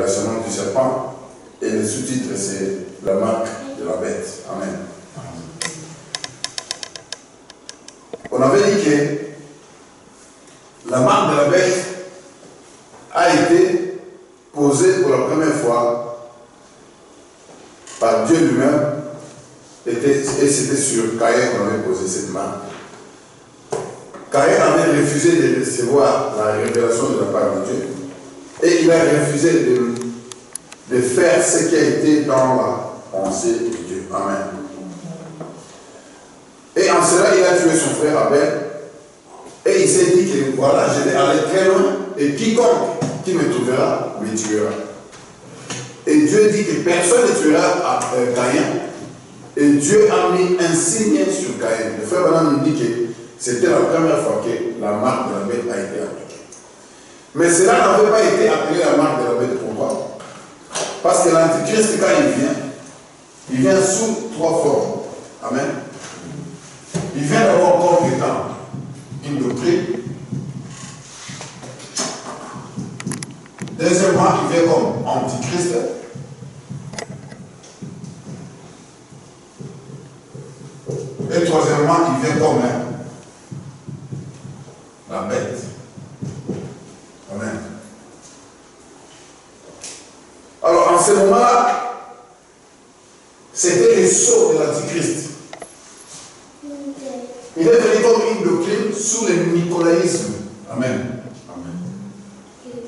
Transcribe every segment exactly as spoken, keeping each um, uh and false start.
la semence du serpent. Et le sous-titre, c'est la marque de la bête. Amen. On avait dit que la marque de la bête a été posée pour la première fois par Dieu lui-même. Et c'était sur Caïn qu'on avait posé cette marque. Caïn avait refusé de recevoir la révélation de la part de Dieu. Et il a refusé de, de faire ce qui a été dans la pensée de Dieu. Amen. Et en cela, il a tué son frère Abel. Et il s'est dit que voilà, je vais aller très loin. Et quiconque qui me trouvera, me tuera. Et Dieu dit que personne ne tuera euh, Caïn. Et Dieu a mis un signe sur Caïn. Le frère Branham nous dit que c'était la première fois que la marque de la bête a été appliquée. Mais cela n'avait pas été appelé la marque de la bête. Pourquoi? Parce que l'Antichrist, quand il vient, il vient sous trois formes. Amen. Il vient d'abord comme étant une doctrine. Deuxièmement, il vient comme Antichrist. Et troisièmement, il vient comme la bête. Amen. Alors, en ce moment-là, c'était les sceaux de l'Antichrist. Il est venu comme une doctrine sous le nicolaïsme. Amen. Amen.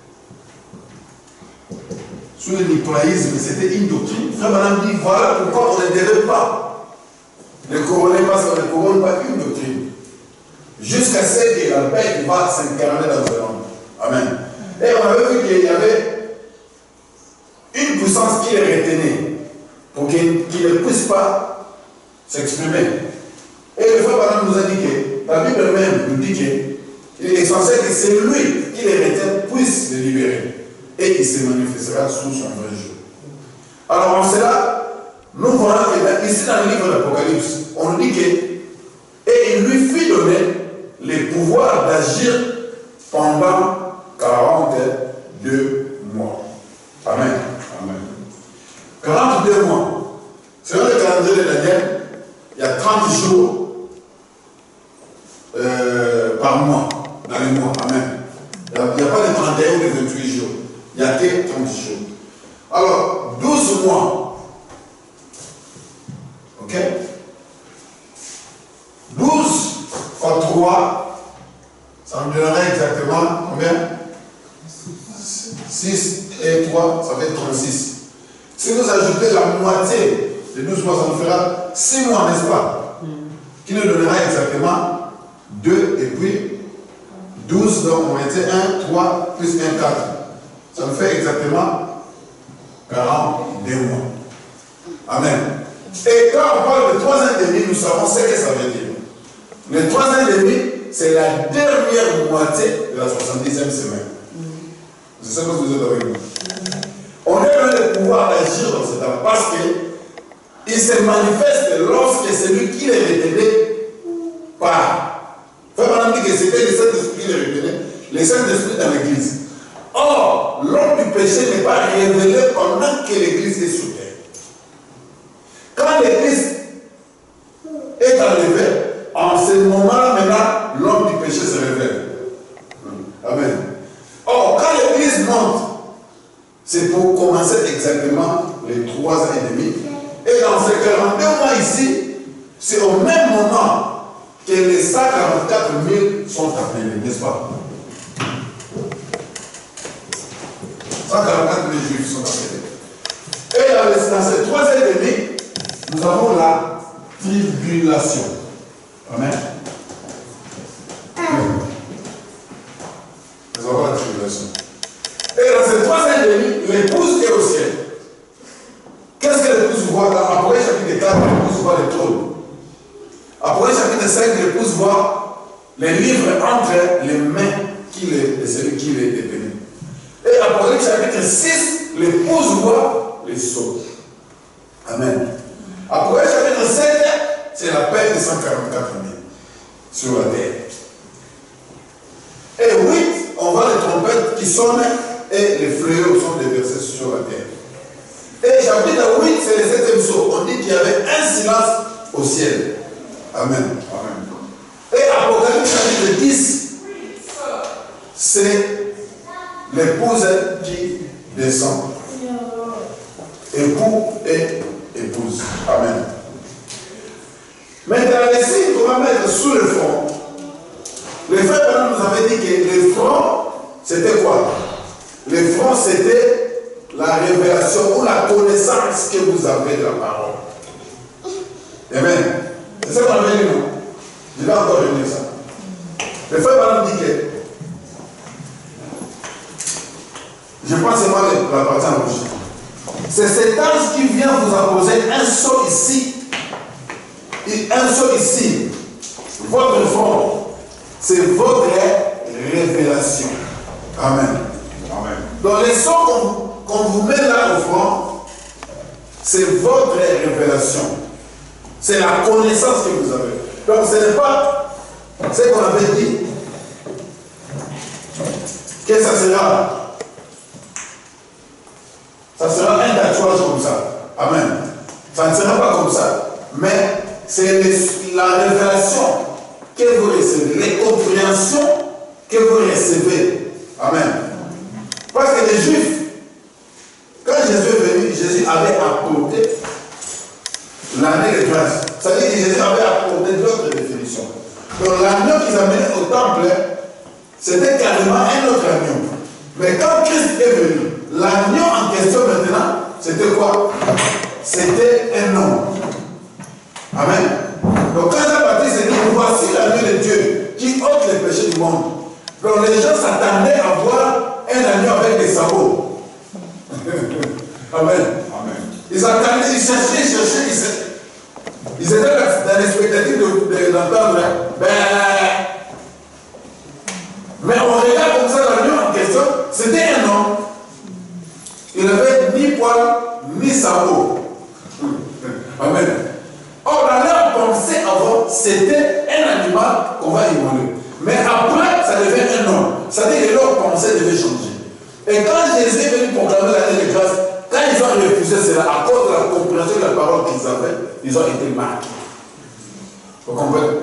Sous le nicolaïsme, c'était une doctrine. Frère Madame dit, voilà pourquoi on ne devait pas ne couronner, parce qu'on ne couronne pas une doctrine. Jusqu'à ce que la bête va s'incarner dans ce monde. Amen. Et on avait vu qu'il y avait une puissance qui les retenait pour qu'ils qu ne puissent pas s'exprimer. Et le frère Branham nous a dit que la Bible même nous dit qu'il est essentiel que c'est lui qui les retient puisse les libérer. Et il se manifestera sous son vrai jour. Alors en cela, nous voyons que ici dans le livre de l'Apocalypse, on dit que et il lui fit donner le pouvoir d'agir pendant quarante-deux mois. Amen. Amen. quarante-deux mois. Selon le calendrier de Daniel, il y a trente jours euh, par mois, dans les mois. Amen. Il n'y a, a pas de trente et un ou de vingt-huit jours. Il n'y a que trente jours. Alors, douze mois. Ok? douze fois trois, ça me donnerait exactement combien? six et trois, ça fait trente-six. Si vous ajoutez la moitié de douze mois, ça nous fera six mois, n'est-ce pas? Qui nous donnera exactement deux et puis douze, donc on mettait un, trois, plus un, quatre. Ça nous fait exactement quarante-deux mois. Amen. Et quand on parle de trois ans et demi, nous savons ce que ça veut dire. Les trois ans et demi, c'est la dernière moitié de la soixante-dixième semaine. C'est ça que vous êtes avec nous. On est dans le pouvoir d'agir dans ce temps parce qu'il se manifeste lorsque celui qui les retenait part. Frère Madame dit que c'était le Saint-Esprit qui les retenait, le Saint-Esprit dans l'Église. Or, l'homme du péché n'est pas révélé pendant que l'Église est sous terre. Quand l'Église est enlevée, en ce moment-là, maintenant, l'homme du péché se révèle. Amen. Or, quand l'Église monte, c'est pour commencer exactement les trois ans et demi. Et dans ces quarante-deux mois ici, c'est au même moment que les cent quarante-quatre mille sont appelés, n'est-ce pas? cent quarante-quatre mille juifs sont appelés. Et dans ces trois ans et demi, nous avons la tribulation. Amen. Nous avons la tribulation. Et dans ces trois ans et demi, l'épouse est au ciel. Qu'est-ce que l'épouse voit? Dans Apocalypse chapitre quatre, l'épouse voit le trône. Apocalypse chapitre cinq, l'épouse voit les livres entre les mains qui les, de celui qui les détenait. Et Apocalypse chapitre six, l'épouse voit les sceaux. Amen. Apocalypse chapitre sept, c'est la peine de cent quarante-quatre mille sur la terre. Et huit, on voit les trompettes qui sonnent et les fléaux sont déversés sur la terre. Et chapitre huit, c'est le septième saut. On dit qu'il y avait un silence au ciel. Amen. Amen. Et Apocalypse chapitre dix, c'est l'épouse qui descend. Époux et épouse. Amen. Maintenant, les signes qu'on va mettre sous le front, le frère nous avait dit que le front, c'était quoi? Le front, c'était la révélation ou la connaissance que vous avez de la parole. Amen. C'est ça qu'on avait dit, non? Je vais encore revenir ça. Le frère nous dit que je pense que c'est moi la partie en rouge. C'est cet ange qui vient vous apposer un sceau ici. Et un sceau ici. Votre front, c'est votre révélation. Amen. Amen. Donc les sceaux qu'on qu'on vous met là au front, c'est votre révélation. C'est la connaissance que vous avez. Donc ce n'est pas ce qu'on avait dit que ça sera. Ça sera un tatouage comme ça. Amen. Ça ne sera pas comme ça. Mais c'est la révélation que vous recevez, les compréhensions que vous recevez. Amen. Parce que les Juifs, quand Jésus est venu, Jésus avait apporté l'année de grâce. Ça veut dire que Jésus avait apporté d'autres définitions. Donc l'agneau qu'ils amenaient au temple, c'était carrément un autre agneau. Mais quand Christ est venu, l'agneau en question maintenant, c'était quoi? C'était un homme. Amen. Donc quand Jean-Baptiste dit, voici l'agneau de Dieu qui ôte les péchés du monde. Donc les gens s'attendaient à voir un agneau avec des sabots. Amen. Amen. Ils attendaient, ils cherchaient, ils cherchaient, ils, cherchaient. Ils étaient dans l'expectative d'entendre. Ben, mais on regarde comme ça l'agneau en question, c'était un homme. Il n'avait ni poil, ni sabot. Amen. Or, dans leur pensée avant, c'était un animal qu'on va immoler. Mais après, ça devient un homme. C'est-à-dire que leur pensée devait changer. Et quand Jésus est venu proclamer l'année de grâce, quand ils ont refusé cela, à cause de la compréhension de la parole qu'ils avaient, ils ont été marqués. Vous comprenez?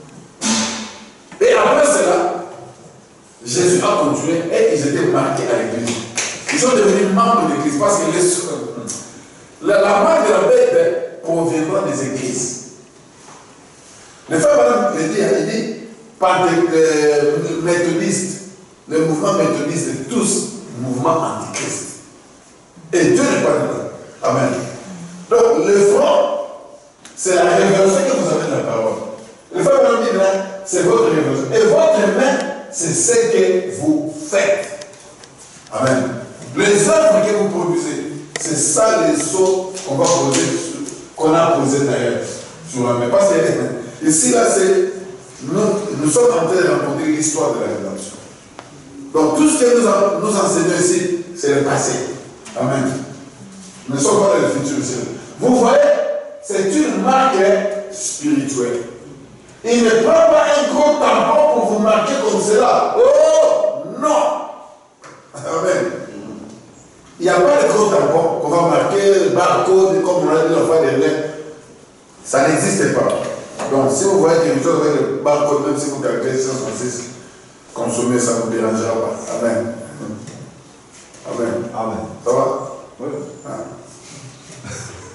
Et après cela, Jésus a continué et ils étaient marqués à l'église. Ils sont devenus membres de l'église parce que les, la, la marque de la bête proviendra des églises. Le frère Madame le dit, il dit, par les méthodistes, le mouvement méthodiste est tous mouvement antichrist. Et Dieu n'est pas dedans. Amen. Donc le front, c'est la révélation que vous avez de la parole. Le frère Madame dit, c'est votre révélation. Et votre main, c'est ce que vous faites. Amen. Les œuvres que vous produisez, c'est ça les sauts qu'on va poser, qu'on a posé d'ailleurs sur la main. Parce que ici, là, c'est. Nous, nous sommes en train de raconter l'histoire de la rédemption. Donc tout ce que nous, nous enseignons ici, c'est le passé. Amen. Nous ne sommes pas dans le futur. Vous voyez, c'est une marque spirituelle. Il ne prend pas un gros tampon pour vous marquer comme cela. Oh non. Amen. Il n'y a pas de gros tampon qu'on va marquer, barcode, comme on a dit la fois dernière. Ça n'existe pas. Donc, si vous voyez quelque chose avec le barcode, même si vous calculez cent soixante-six, consommez, ça ne vous dérangera pas. Amen. Amen. Amen. Ça va? Oui. Ah.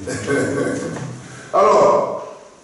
Alors,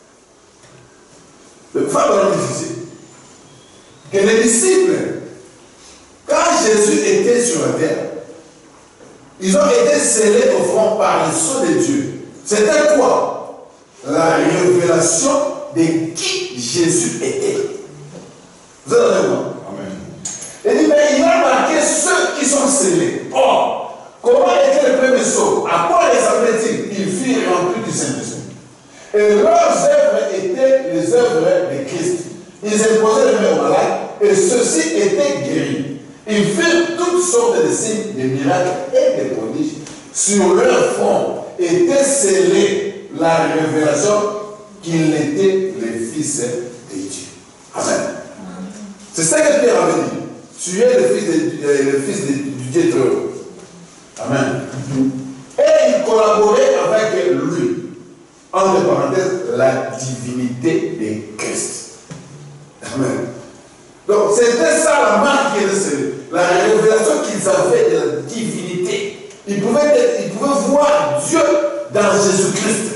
le frère dit ici que les disciples, quand Jésus était sur la terre, ils ont été scellés au front par le sceau de Dieu. C'était quoi? La révélation de qui Jésus était. Vous avez entendu? Amen. Il dit, mais il a marqué ceux qui sont scellés. Or, comment était le premier sceau? À quoi les appelait-il? Ils firent remplis du Saint-Esprit. Et leurs œuvres étaient les œuvres de Christ. Ils imposaient les mains aux malades et ceux-ci étaient guéris. Ils firent toutes sortes de signes, de miracles et de prodiges. Sur leur front était scellée la révélation qu'il était le Fils de Dieu. Amen. C'est ça que Pierre avait dit. Tu es le Fils, de, euh, le fils de, du Dieu très haut. Amen. Et il collaborait avec lui. Entre parenthèses, la divinité de Christ. Amen. Donc c'était ça la marque qui était la révélation qu'ils avaient de la divinité. Ils pouvaient, être, ils pouvaient voir Dieu dans Jésus-Christ.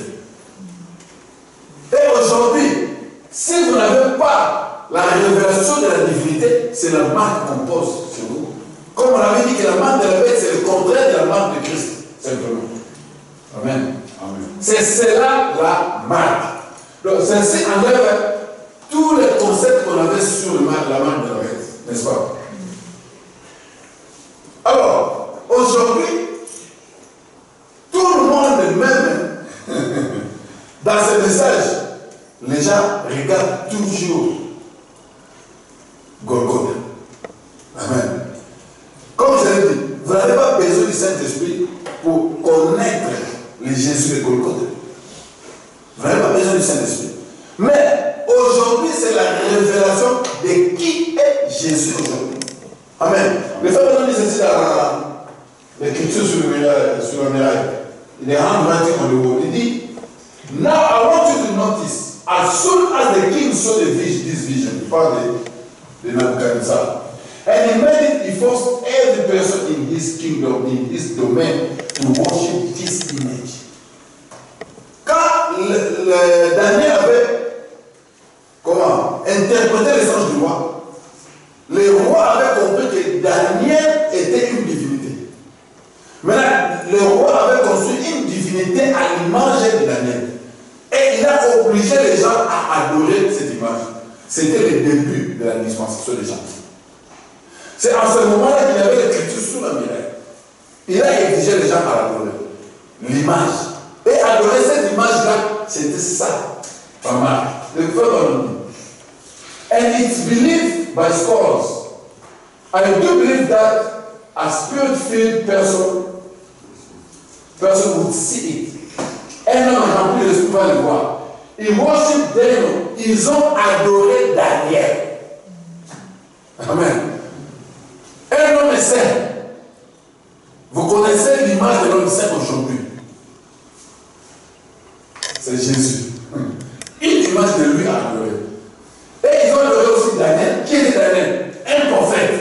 Et aujourd'hui, si vous n'avez pas la révélation de la divinité, c'est la marque qu'on pose sur vous. Comme on avait dit que la marque de la bête, c'est le contraire de la marque de Christ, simplement. Amen. Amen. C'est cela la marque. Donc, ceci enlève tous les concepts qu'on avait sur le marque, la marque de la bête, n'est-ce pas? Alors, aujourd'hui, tout le monde, même dans ce message, les gens regardent toujours Golgotha. Amen. Comme je l'ai dit, vous n'avez pas besoin du Saint-Esprit pour connaître le Jésus de Golgotha. Vous n'avez pas besoin du Saint-Esprit. Mais aujourd'hui, c'est la révélation de qui est Jésus aujourd'hui. Amen. Le frère nous dit ceci dans l'écriture sur le miracle, sur le miracle. Il est handwriting on the wall. Il dit, now I want you to notice, as soon as the king saw the vision, this vision, he found the, the Nebuchadnezzar, and he made it, he forced every person in his kingdom, in his domain, to worship this image. Quand le, le, Daniel avait comment interprété les anges du roi, le roi avait compris que Daniel était une divinité. Maintenant, le roi avait construit une divinité à l'image de Daniel. Et il a obligé les gens à adorer cette image. C'était le début de la dispensation des gens. C'est en ce moment-là qu'il avait l'écriture sous la miracle. Il a exigé les gens à adorer l'image. Et adorer cette image-là, c'était ça. Pas mal. Le peuple dit. And it's believed by scholars. I do believe that a spirit-filled person, person would see it. Un homme rempli de l'esprit va le voir. Ils worship Daniel. Ils ont adoré Daniel. Amen. Un homme est saint. Vous connaissez l'image de l'homme saint aujourd'hui. C'est Jésus. Une image de lui à adorer. Et ils ont adoré aussi Daniel. Qui est Daniel? Un prophète.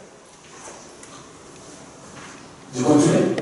Je continue.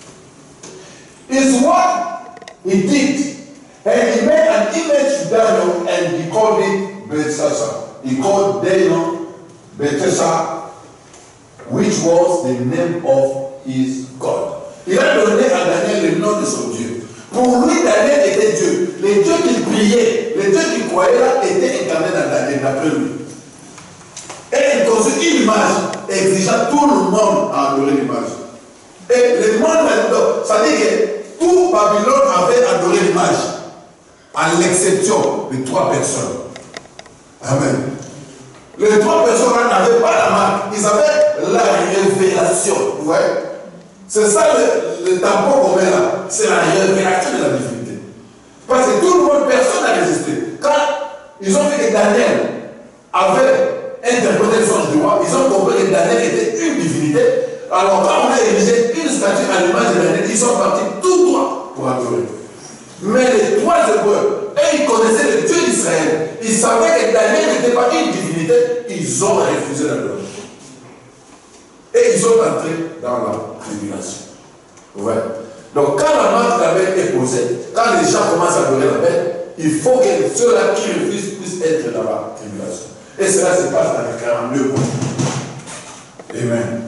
Is what he did. And he made an image to Daniel and he called it Belshazzar. He called Daniel Belshazzar, which was the name of his God. Il a donné à Daniel le nom de son Dieu. Pour lui, Daniel était Dieu. Les dieux qu'il priait, les dieux qu'il croyait là, étaient incarnés dans Daniel, d'après lui. Et il construit une image, exigeant tout le monde à adorer l'image. Et le monde, ça dit que tout Babylone avait adoré l'image, à l'exception de trois personnes. Amen. Les trois personnes n'avaient pas la marque, ils avaient la révélation. Vous voyez? C'est ça le, le tampon qu'on met là. C'est la révélation de la divinité. Parce que tout le monde, personne n'a résisté. Quand ils ont vu que Daniel avait interprété le sens du roi, ils ont compris que Daniel était une divinité. Alors quand on a érigé une statue à l'image de Daniel, ils sont partis tout droit pour adorer. Mais les trois Hébreux, eux, ils connaissaient le Dieu d'Israël. Ils savaient que Daniel n'était pas une divinité. Ils ont refusé d'adorer. Et ils sont entrés dans la tribulation. Ouais. Donc quand la marque de la bête est posée, quand les gens commencent à adorer la bête, il faut que ceux-là qui refusent puissent être dans la tribulation. Et cela se passe dans les quarante-deux mois. Amen.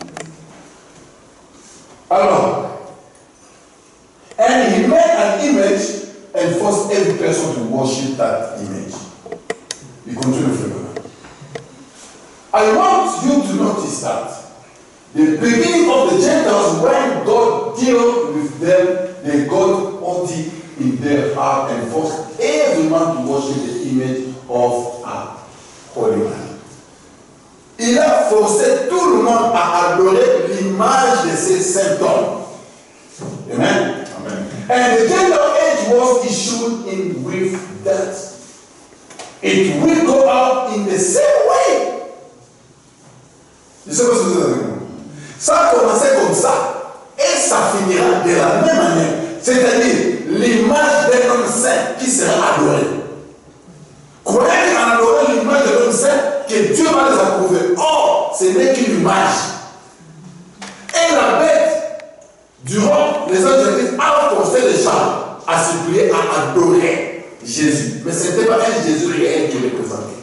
Alors, and he made an image and forced every person to worship that image. Il continue le faire. I want you to notice that the beginning of the Gentiles, when God dealt with them, they got haughty in their heart and forced every man to worship the image of a holy man. Il a forcé tout le monde à adorer l'image de ces saints hommes. Amen. Amen. And the Gentile age was issued in with that. It will go out in the same way. Je sais pas ce que vous avez dit. Ça a commencé comme ça. Et ça finira de la même manière. C'est-à-dire l'image d'un homme saint qui sera adoré. Croyez en adorant l'image de l'homme saint que Dieu va les approuver. Or, ce n'est qu'une image. Et la bête, durant les anges de l'Église, a forcé les gens à se plier, à adorer Jésus. Mais ce n'était pas un Jésus réel qui les présentait.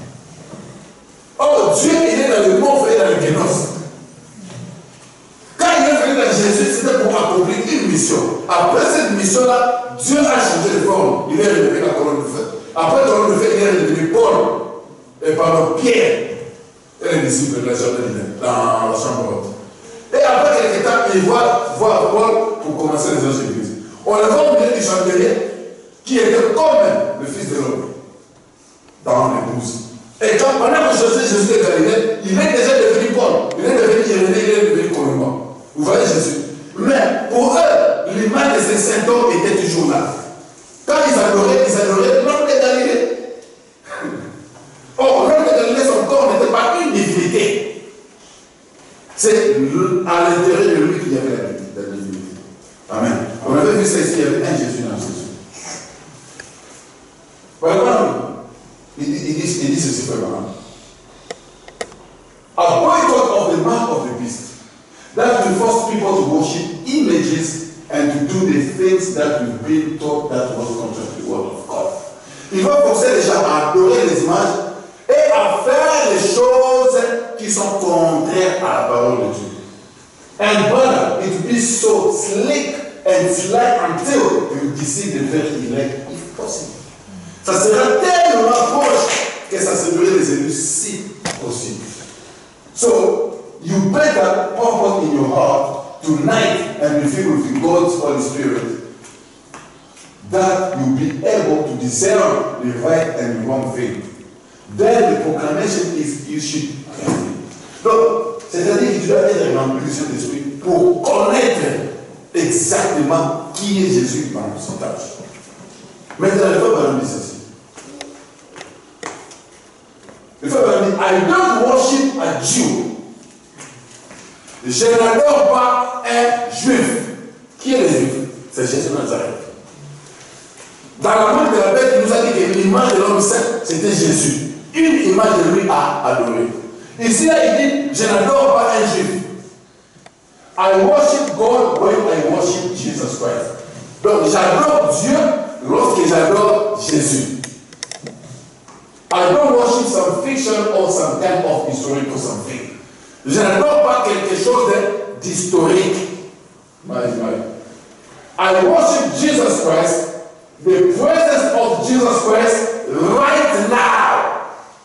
Or, Dieu, il est dans le monde, il est dans le génos. Quand il est venu dans Jésus, c'était pour accomplir une mission. Après cette mission-là, Dieu a changé de forme. Il est redevenu la colonne de feu. Après la colonne de feu, il est redevenu Paul. Et pendant Pierre, et les disciples de la journée dans la chambre haute. Et après quelques temps, il voit, voit Paul pour commencer les autres églises. On le voit au milieu du chandelier, qui était comme le Fils de l'homme dans l'épouse. Et quand pendant que Jésus, Jésus de Galilée, il est déjà devenu Paul, il est devenu Irénée, il est devenu Colomban. Vous voyez Jésus. Mais pour eux, l'image de ces saint hommes était toujours là. Quand ils adoraient, ils adoraient l'homme de Galilée. Or, l'homme de Galilée, son corps n'était pas une divinité. C'est à l'intérieur de lui qu'il y avait la divinité. Amen. On avait vu ça ici, il y avait un Jésus dans Jésus. Voilà. Il dit, il dit, il dit ceci, frère. A boycott of the mark of the beast, that will force people to worship images and to do the things that we've been taught that was contrary to the word of God. Il va forcer les gens à adorer les images et à faire les choses qui sont contraires à la parole de Dieu. And brother, it will be so slick and slight until you deceive the very elect if possible. Ça sera tellement proche que ça serait les élus si possible. So, you better purpose in your heart tonight and be filled with God's Holy Spirit that you'll be able to discern the right and the wrong thing. Then the proclamation is issued carefully. Donc, c'est-à-dire que tu dois être rempli de cet esprit pour connaître exactement qui est Jésus dans son tâche. Maintenant, il faut parler de ceci. Il faut parler de I don't worship a Jew. Je n'adore pas un juif. Qui est le juif? C'est Jésus de Nazareth. Dans la main de la bête, il nous a dit que l'image de l'homme saint, c'était Jésus. Une image de lui à adorer. Ici, là, il dit, je n'adore pas un juif. I worship God when I worship Jesus Christ. Donc, j'adore Dieu lorsque j'adore Jésus. I don't worship some fiction or some kind of historical something. Je n'adore pas quelque chose d'historique. I worship Jesus Christ, the presence of Jesus Christ right now.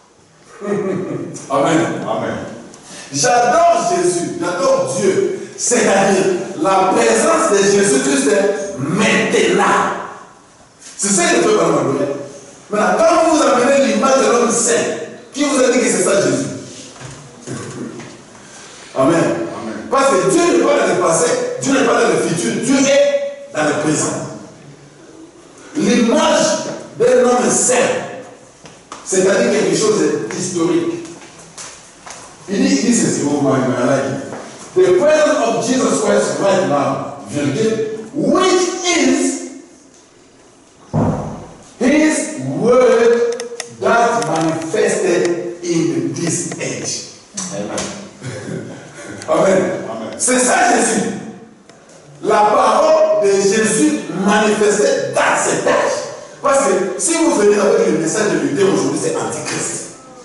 Amen. Amen. J'adore Jésus, j'adore Dieu. C'est-à-dire la présence de Jésus-Christ maintenant. C'est ça que je veux vraiment dire. Maintenant, quand vous amenez l'image de l'homme saint, qui vous a dit que c'est ça Jésus? Amen. Amen. Parce que Dieu n'est pas dans le passé, Dieu n'est pas dans le futur, Dieu est dans le présent. L'image d'un homme saint, c'est-à-dire quelque chose d'historique. Il dit, il dit ceci, oh my God, the presence of Jesus Christ right now, which is His word that manifested in this age. Amen. Amen. Amen. C'est ça Jésus. La parole de Jésus manifestée dans cet âge. Parce que si vous venez avec le message de l'unité aujourd'hui, c'est antichrist.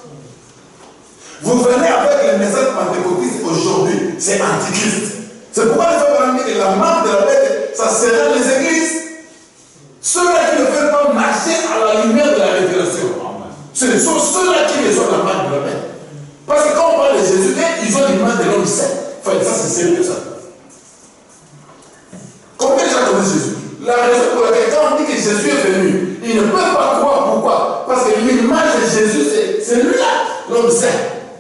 Vous venez avec le message pentecôtiste aujourd'hui, c'est antichrist. C'est pourquoi il faut parler que la marque de la bête, ça sera les églises. Ceux-là qui ne veulent pas marcher à la lumière de la révélation. Ce sont ceux-là qui reçoivent la marque de la bête. Parce que quand on parle de Jésus, ils ont l'image de l'homme saint. Enfin, ça c'est sérieux ça. Combien de gens connaissent Jésus? La raison pour laquelle quand on dit que Jésus est venu, ils ne peuvent pas croire. Pourquoi? Parce que l'image de Jésus, c'est lui-là, l'homme saint.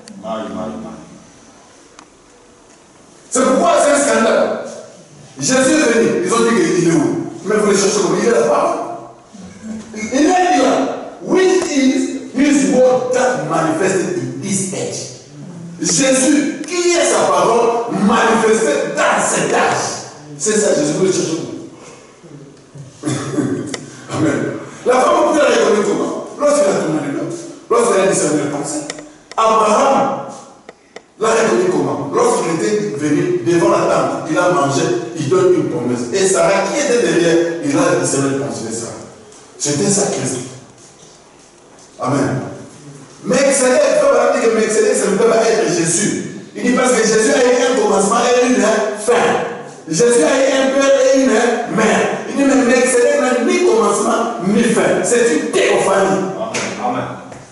C'est pourquoi c'est un scandale. Jésus est venu, ils ont dit qu'il est où? Mais vous le cherchez où? Il est là-bas. Il est là. Which is his word that manifested in this age. Jésus, qui est sa parole manifestée dans cet âge. c'est ça, Jésus veut le chercher où? Amen. La femme a pu la reconnaître comment? Lorsqu'elle a tourné le dos, lorsqu'elle a discerné le pensée. Abraham l'a reconnu comment? Lorsqu'il était venu devant la tente, il a mangé, il donne une promesse. Et Sarah, qui était derrière, il a discerné le pensée de Sarah. C'était ça Christ. Amen. Melchizedek, il faut pas dire que Melchizedek, ça ne peut pas être Jésus. Il dit parce que Jésus a eu un commencement et une fin. Jésus a eu un père et une mère. Il dit mais Melchizedek n'a ni commencement ni fin. C'est une théophanie. Amen.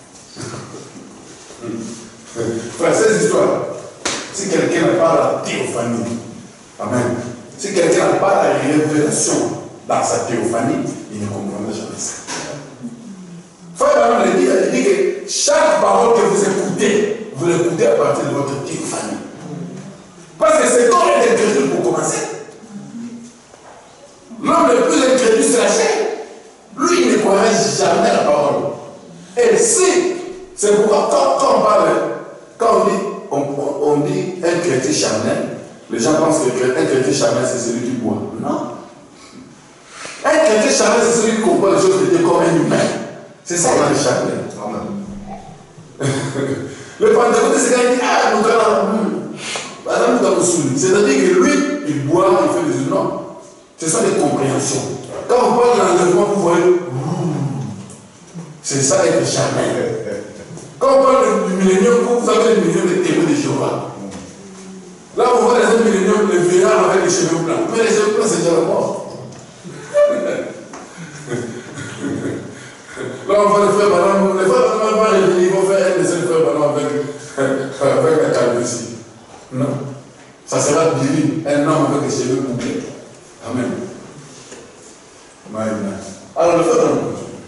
Frère, cette histoire, si quelqu'un n'a pas la théophanie, amen. Si quelqu'un n'a pas la révélation dans sa théophanie, il ne comprendra jamais ça. Frère, il dit, il dit que chaque parole que vous écoutez, vous l'écoutez à partir de votre théophanie. Parce que c'est comme être incrédule pour commencer. L'homme le plus incrédule, c'est la chair. Lui, il ne croirait jamais la parole. Et si, c'est pourquoi quand, quand on parle, quand on dit, on, on dit un chrétien charnel, les gens pensent qu'un chrétien charnel, c'est celui qui boit. Non. Un chrétien charnel, c'est celui qui comprend les choses de Dieu comme un humain. C'est ça, il est charnel. Le pentecôtiste, c'est quand il dit, ah, nous allons, c'est-à-dire que lui, il boit, il fait des non. Ce sont des compréhensions. Quand on parle de l'enlèvement, vous voyez, c'est ça être charnel. Quand on parle du millénium, vous avez le millénium des témoins de Jéhovah. Là, on voit les milléniums, les vieillards avec les cheveux blancs. Mais les cheveux blancs, c'est déjà la mort. Là, on voit les frères Balaam. Les frères Balaam, ils vont faire un des seuls frères Balaam avec, avec la calvitie. Non. Ça sera Billy, un homme avec les cheveux bouclés. Amen. Amen. Alors, le frère Balaam.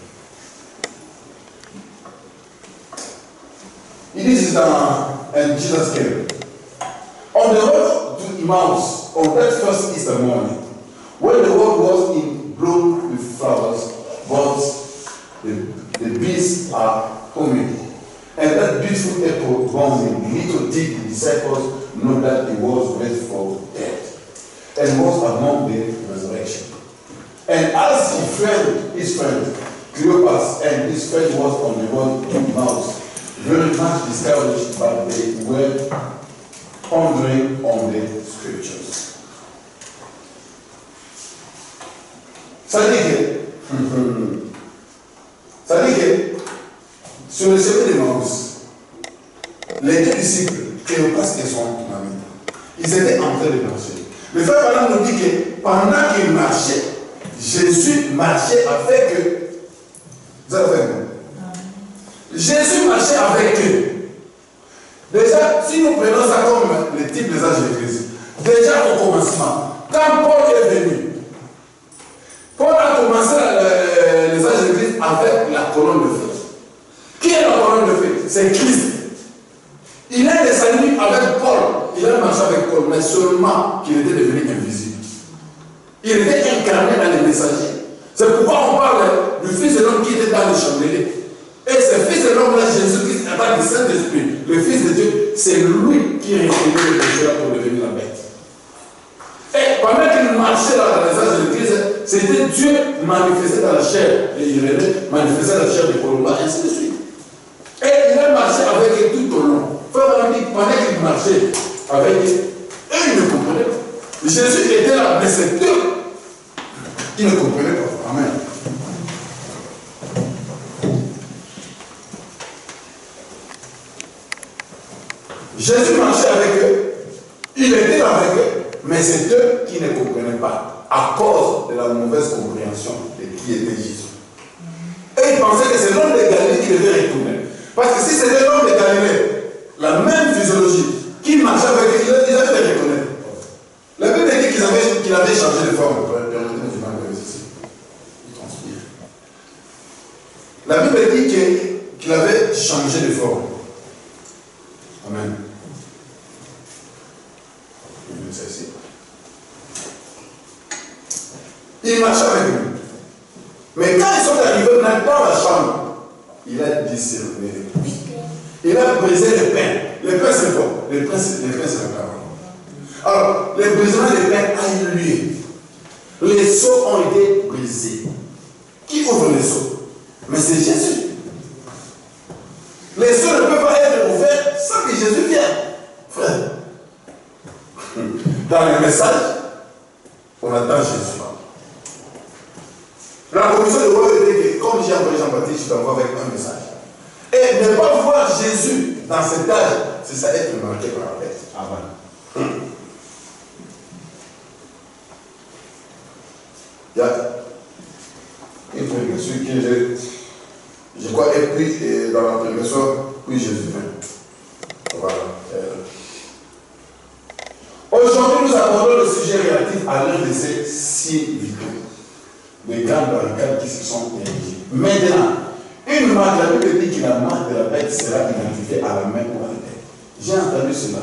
Il dit dans un Jesus came. On the road to Emmaus, on that first Easter morning, when the world was in bloom with flowers, but the, the bees are humming, and that beautiful echo buzzing, little did the disciples know that he was raised from death, and was among the resurrection. And as he friend, his friend, Cleopas, and his friend was on the road to Emmaus, very much discouraged, but they were pondering on the scriptures. Ça dit que, ça dit que, sur le chemin de Maus, les deux disciples, Cléopas et son ami, ils étaient en train de marcher. Le frère Balaam nous dit que pendant qu'ils marchaient, Jésus marchait avec eux. Vous avez vu? Jésus marchait avec eux. Déjà, si nous prenons ça comme le type des âges de l'Église, déjà au commencement, quand Paul est venu, Paul a commencé les, les âges de l'Église avec la colonne de feu. Qui est la colonne de feu? C'est Christ. Il est descendu avec Paul, il a marché avec Paul, mais seulement qu'il était devenu invisible. Il était incarné dans les messagers. C'est pourquoi on parle du Fils de l'homme qui était dans le chandelier. Et ce Fils de l'homme-là, Jésus-Christ, attaque le Saint-Esprit, le Fils de Dieu, c'est lui qui récupère le pécheur pour devenir la bête. Et pendant qu'il marchait dans les âges de l'Église, c'était Dieu manifesté dans la chair de Irénée, manifesté dans la chair de Colomba, ainsi de suite. Et il a marché avec eux tout au long. Pendant qu'il marchait avec eux, eux, ils ne comprenaient pas. Jésus était là, mais c'est eux qui ne comprenaient pas. Amen. Jésus marchait avec eux, il était là avec eux, mais c'est eux qui ne comprenaient pas, à cause de la mauvaise compréhension de qui était Jésus. Et ils pensaient que c'est l'homme de Galilée qui devait retourner. Parce que si c'était l'homme de Galilée, la même physiologie, qui marchait avec eux, ils avaient les reconnaître. La Bible dit qu'il avait, qu'il avait changé de forme. Permettez-moi du mal de ici. Il transpire. La Bible dit qu'il avait changé de forme. Amen. Il marchait avec nous. Mais quand ils sont arrivés dans la chambre, il a discerné les coups. Il a brisé le pain. Le pain c'est quoi? Le pain c'est la parole. Alors, les brisements des pains ont eu lieu. Les sceaux ont été brisés. Qui ouvre les sceaux? Mais c'est Jésus. Les sceaux ne peuvent pas être ouverts sans que Jésus vienne. Frère. Dans le message, on attend Jésus. La commission de roi était que, comme j'ai envoyé Jean-Baptiste, je t'envoie avec un message. Et ne pas voir Jésus dans cet âge, c'est ça être marqué par la bête. Amen. Hum. Il y a une prédication que je, je crois, et puis et dans la prédication, puis Jésus vient. Voilà. Aujourd'hui, nous abordons le sujet relatif à l'un de ces six vidéos. Les grandes barricades qui se sont érigées. Maintenant, une marque, la Bible dit que la marque de la bête sera identifiée à la main ou à la tête. J'ai entendu cela.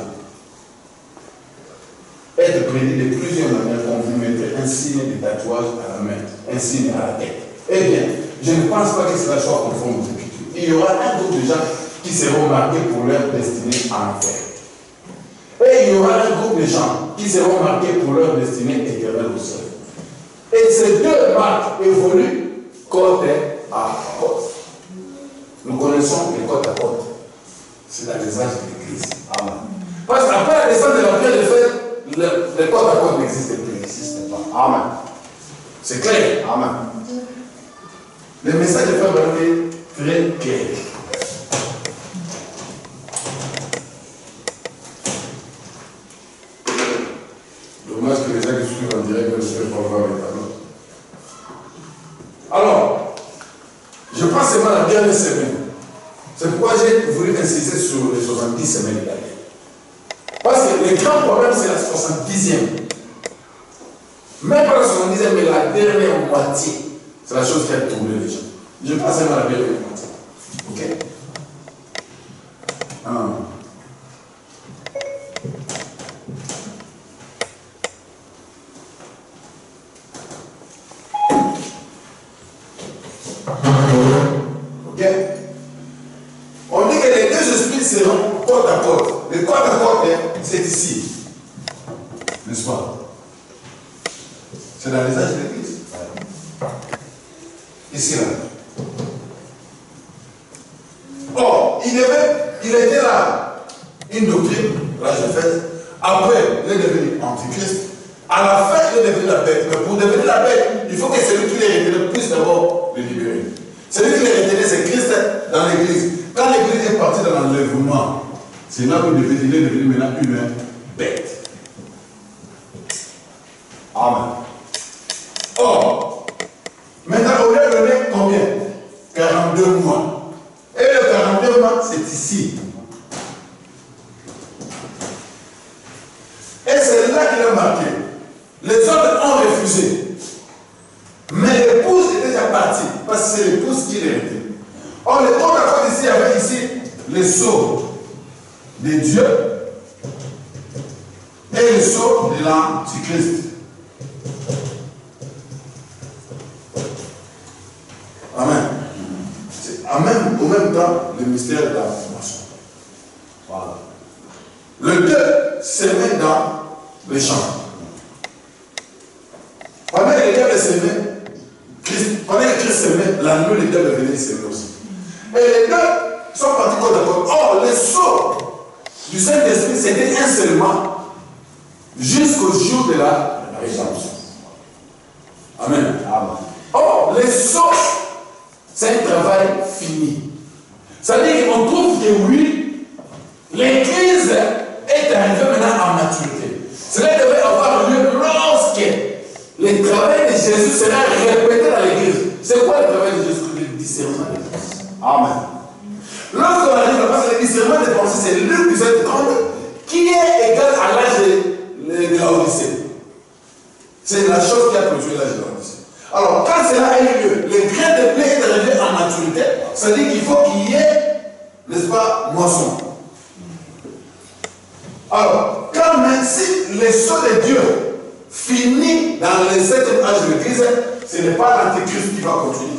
Être prédit de plusieurs manières, qu'on vous mettrait un signe de tatouage à la main, un signe à la tête. Eh bien, je ne pense pas que cela soit conforme aux Écritures. Il y aura un groupe de gens qui seront marqués pour leur destinée en enfer. Et il y aura un groupe de gens qui seront marqués pour leur destinée éternelle au ciel. Et ces deux marques évoluent côte à côte. Nous connaissons les côte à côte. C'est dans les âges de l'Église. Amen. Parce qu'après la descente de la pierre de fer, le, le côte à côte n'existe plus. N'existe pas. Amen. C'est clair. Amen. Le message de Frère Branham est très clair. Dommage que les gens qui suivent en direct ne suivent pas voir les tableaux. Alors, je pense seulement la dernière semaine. C'est pourquoi j'ai voulu insister sur les soixante-dix semaines d'année. Parce que le grand problème, c'est la soixante-dixième. Même pas la soixante-dixième, mais la dernière moitié. C'est la chose qui a tourné les gens. Je pense seulement la dernière moitié. Ok? Ah. Ok? On dit que les deux esprits seront côte à côte. Le côte à côte, c'est ici. N'est-ce pas? C'est dans les âges de l'Église. Ici, là. Or, il, devait, il était là. Une doctrine, là je fais. Après, il est devenu antichrist. À la fin, il est devenu la bête. Mais pour devenir la bête, il faut que celui qui les retenu puisse d'abord le libérer. Celui qui les retenu, c'est Christ dans l'Église. Quand l'Église est partie dans l'enlèvement, c'est là où il est devenu maintenant une bête. Amen. Or, maintenant, on lui a donné combien? quarante-deux mois. Et le quarante-deux mois, c'est ici. Et c'est là qu'il a marqué. Les autres ont refusé. Mais l'épouse est déjà partie. Parce que c'est l'épouse qui l'a été. Or, le temps d'accord ici, avec ici le sceau de Dieu et le sceau de l'Antichrist. Amen. En même, au même temps, le mystère de la formation. Voilà. Le deux se met dans le champ. Pendant que les diables s'aimaient, pendant que Christ s'aimait, l'agneau, les diables venaient s'aimer aussi. Et les deux sont partis côte à côte. Or, le sceau du Saint-Esprit, c'était un seulement jusqu'au jour de la résurrection. Amen. Amen. Or, le sceau, c'est un travail fini. C'est-à-dire qu'on trouve que oui, l'Église est arrivée maintenant en maturité. Cela devait avoir lieu lorsque le travail de Jésus sera répété dans l'Église. C'est quoi le travail de Jésus? Le discernement des pensées. Amen. Lorsqu'on arrive là, parce que le discernement des pensées, c'est Luc dix-sept trente qui est égal à l'âge de, de la Odyssée. C'est la chose qui a produit l'âge de la Odyssée. Alors, quand cela a eu lieu, le grain de blé est arrivé en maturité, ça veut dire qu'il faut qu'il y ait, n'est-ce pas, moisson. Alors, quand même, si le sceau de Dieu finit dans le septième âge de l'Église, ce n'est pas l'Antéchrist qui va continuer.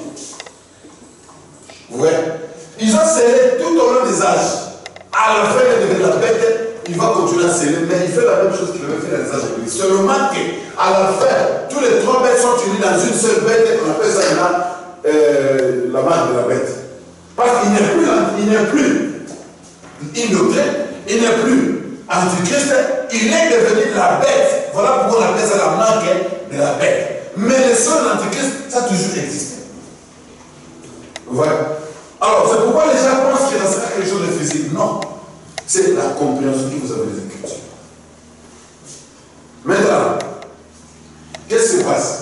Vous voyez? Ils ont scellé tout au long des âges. À la fin, ils deviennent la bête il va continuer à sceller, mais il fait la même chose qu'il avait fait dans les âges de seulement qu'à la fin, tous les trois bêtes sont unis dans une seule bête, on appelle ça maintenant euh, la marque de la bête. Parce qu'il n'est plus, il n'est plus indoctrin, il n'est plus antichrist, il est devenu la bête. Voilà pourquoi on appelle ça la marque de la bête. Mais le seul antichrist, ça a toujours existé. Voilà. Alors, c'est pourquoi les gens pensent qu'il restera quelque chose de physique. Non. C'est la compréhension que vous avez des Écritures. Maintenant, qu'est-ce qui se passe?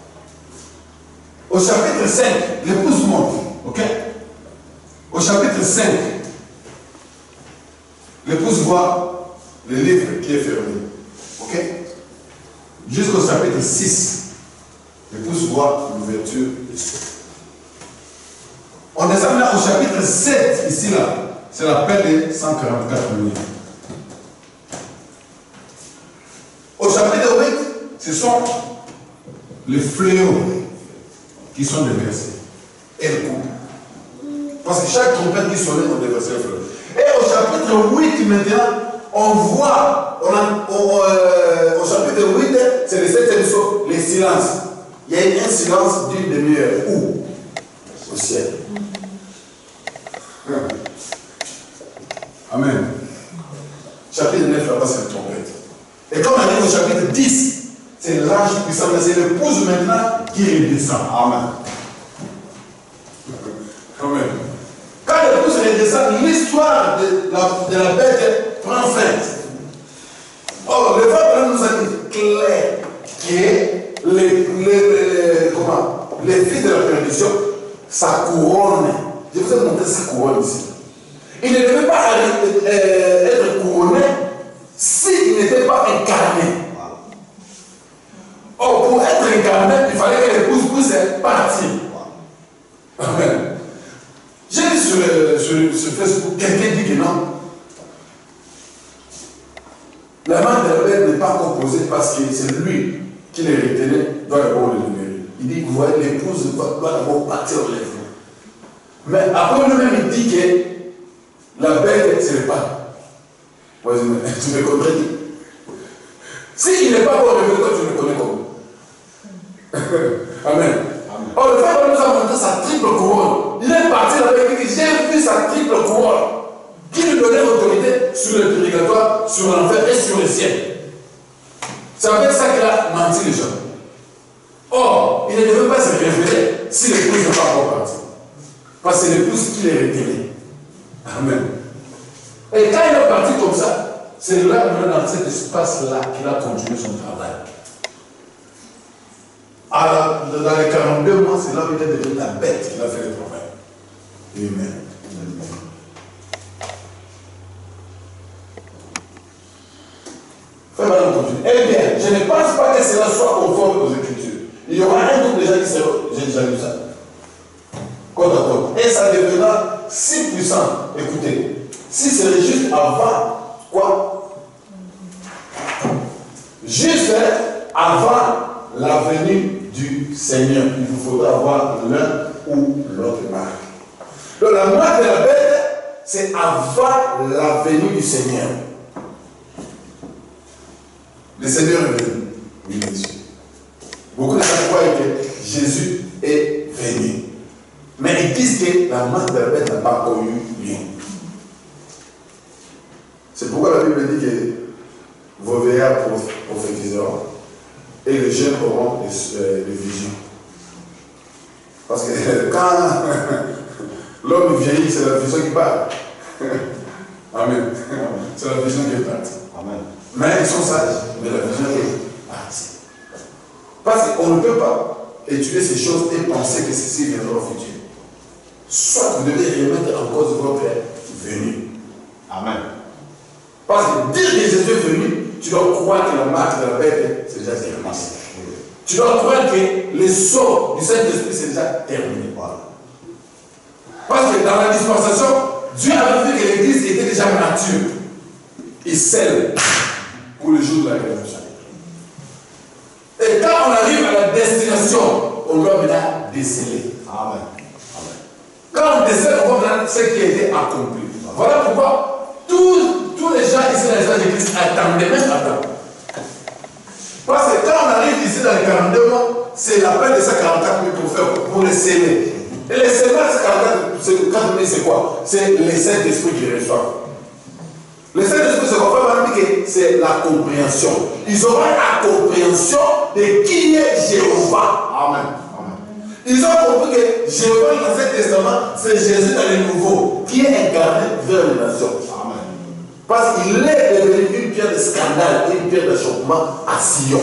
Au chapitre cinq, l'épouse monte. Ok? Au chapitre cinq, l'épouse voit le livre qui est fermé. Ok? Jusqu'au chapitre six, l'épouse voit l'ouverture des cieux. On descend là au chapitre sept, ici là. C'est l'appel des cent quarante-quatre nuits. Au chapitre huit, ce sont les fléaux qui sont déversés. Et le coup. Parce que chaque trompette qui sonnait, on déversait le fléau. Et au chapitre huit, maintenant, on voit, on a, on, euh, au chapitre huit, c'est le septième saut, les silences. Il y a eu un silence d'une demi-heure. Où? Au ciel. Amen. Chapitre neuf, là-bas, c'est le trompette. Et quand on arrive au chapitre dix, c'est l'ange puissant, c'est l'épouse maintenant qui redescend. Amen. Amen. Quand l'épouse redescend, l'histoire de la, de la bête prend fin. Or, le Père nous a dit clair que les, les, les, comment, les filles de la perdition, sa couronne. Je vous ai montré sa couronne ici. Il ne devait pas euh, être couronné s'il n'était pas incarné. Or, pour être incarné, il fallait que l'épouse puisse partir. Amen. J'ai vu sur, sur, sur Facebook, quelqu'un dit que non. La main de la bête n'est pas composée parce que c'est lui qui les retenait, doit d'abord le libérer. Il dit, vous voyez, l'épouse doit d'abord partir au lèvres. Mais après lui-même, il dit que la bête, c'est le pas. Tu me contredis. S'il n'est pas bon révélé, toi tu me connais comment. Amen. Or, le Père nous a montré sa triple couronne. Il est parti là-bas et dit que j'ai vu sa triple couronne qui lui donnait l'autorité sur le purgatoire, sur l'enfer et sur le ciel. C'est avec ça qu'il a menti les gens. Or, il ne devait pas se révéler si l'épouse n'est pas encore partie. Parce que c'est l'épouse qui l'est retirée. Amen. Et quand il est parti comme ça, c'est là, dans cet espace-là, qu'il a continué son travail. Alors, dans les quarante-deux mois, c'est là où il est devenu la bête qu'il a fait le travail. Amen. Frère, madame, continue. Eh bien, je ne pense pas que cela soit conforme aux Écritures. Il y aura un groupe déjà qui sera, j'ai déjà lu ça. Côte à côte. Et ça deviendra si puissant. Écoutez, si c'est juste avant, quoi? Juste avant la venue du Seigneur, il vous faudra avoir l'un ou l'autre marque. Donc la marque de la bête, c'est avant la venue du Seigneur. Le Seigneur est venu. Oui, monsieur. Beaucoup de gens croient que Jésus est venu. Mais ils disent que la marque de la bête n'a pas encore eu lieu. C'est pourquoi la Bible dit que vos veillards prophétiseront et les jeunes auront des, euh, des visions. Parce que quand l'homme vieillit, c'est la vision qui parle. Amen. C'est la vision qui est partie. Amen. Mais ils sont sages, mais la vision est partie. Parce qu'on ne peut pas étudier ces choses et penser que ceci viendra au futur. Soit vous devez remettre en cause votre venue. Amen. Parce que dire que Jésus est venu, tu dois croire que la marque de la bête, c'est déjà terminé. Tu dois croire que le sort du Saint-Esprit, c'est déjà terminé. Voilà. Parce que dans la dispensation, Dieu avait vu que l'Église était déjà mature. Il scelle pour le jour de la rédemption. Et quand on arrive à la destination, on doit maintenant déceler. Amen. Amen. Quand on décèle, on voit maintenant ce qui a été accompli. Voilà pourquoi tous, tous les gens ici ici dans l'espace de Christ, attendez, même attends. Parce que quand on arrive ici dans les quarante-deux mois, c'est l'appel de cent quarante-quatre mille pour faire, pour les sceller. Et les scellés de cent quarante-quatre mille, c'est quoi? C'est les Saint-Esprit qui reçoivent. Les Saint-Esprit, c'est qu'on fait, c'est la compréhension. Ils auront la compréhension de qui est Jéhovah. Amen. Ils ont compris que Jéhovah, dans l'Ancien Testament, c'est Jésus dans le Nouveau, qui est incarné vers les nations. Amen. Parce qu'il est devenu une pierre de scandale et une pierre d'achoppement à Sion.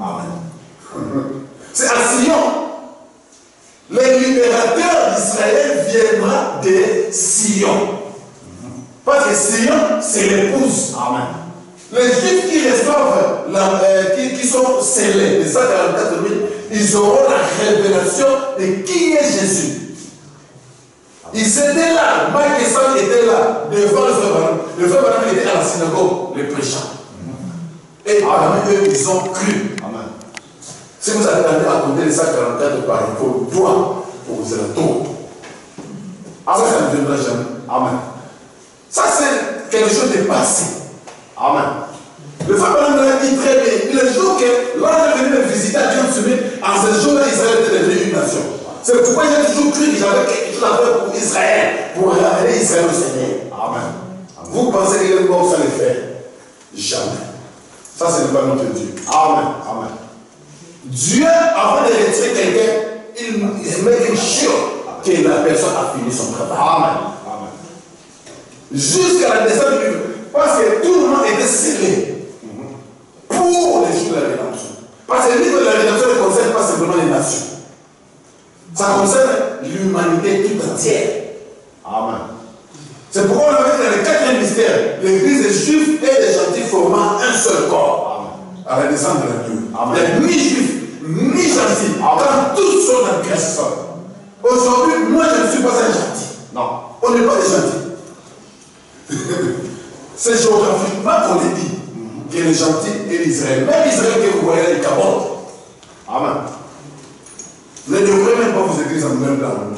Amen. C'est à Sion. Le libérateur d'Israël viendra de Sion. Parce que Sion, c'est l'épouse. Amen. Les Juifs qui reçoivent, la, euh, qui, qui sont scellés, les cent quarante-quatre mille, ils auront la révélation de qui est Jésus. Ils étaient là, Mike et Sam étaient là, devant le frère Branham. Le frère Branham était à la synagogue, les prêchant. Et parmi eux, ils ont cru. Amen. Si vous avez amené à compter les cent quarante-quatre par il faut droit pour vous aider tout. Ça, ça ne viendra jamais. Amen. Ça, c'est quelque chose de passé. Amen. Le frère Branham l'a dit très bien. Le jour que l'ange est venu me visiter à Dieu, en ce jour-là, Israël était devenu une nation. C'est pourquoi j'ai toujours cru que j'avais quelque chose à faire pour Israël, pour ramener Israël au Seigneur. Amen. Vous pensez que les morts, ça les fait? Jamais. Ça, ce n'est pas notre Dieu. Amen. Amen. Dieu, avant de retirer quelqu'un, il, il met une chute que la personne a fini son travail. Amen. Amen. Jusqu'à la descente du livre. Parce que tout le monde était scellé pour les jours de la rédemption. Parce que le livre de la rédemption ne concerne pas simplement les nations. Ça concerne l'humanité tout entière. Amen. C'est pourquoi on avait dans le quatrième mystère, l'église des juifs et des gentils formant un seul corps. Amen. À la descente de la Dieu. Amen. Il n'y a ni juifs, ni gentils. Quand tous sont dans Christ. Aujourd'hui, moi je ne suis pas un gentil. Non. On n'est pas des gentils. C'est géographiquement qu'on est dit que les gentils et l'Israël, même l'Israël que vous voyez, les capotes. Amen. Vous ne devrez même pas vous écrire en même langue.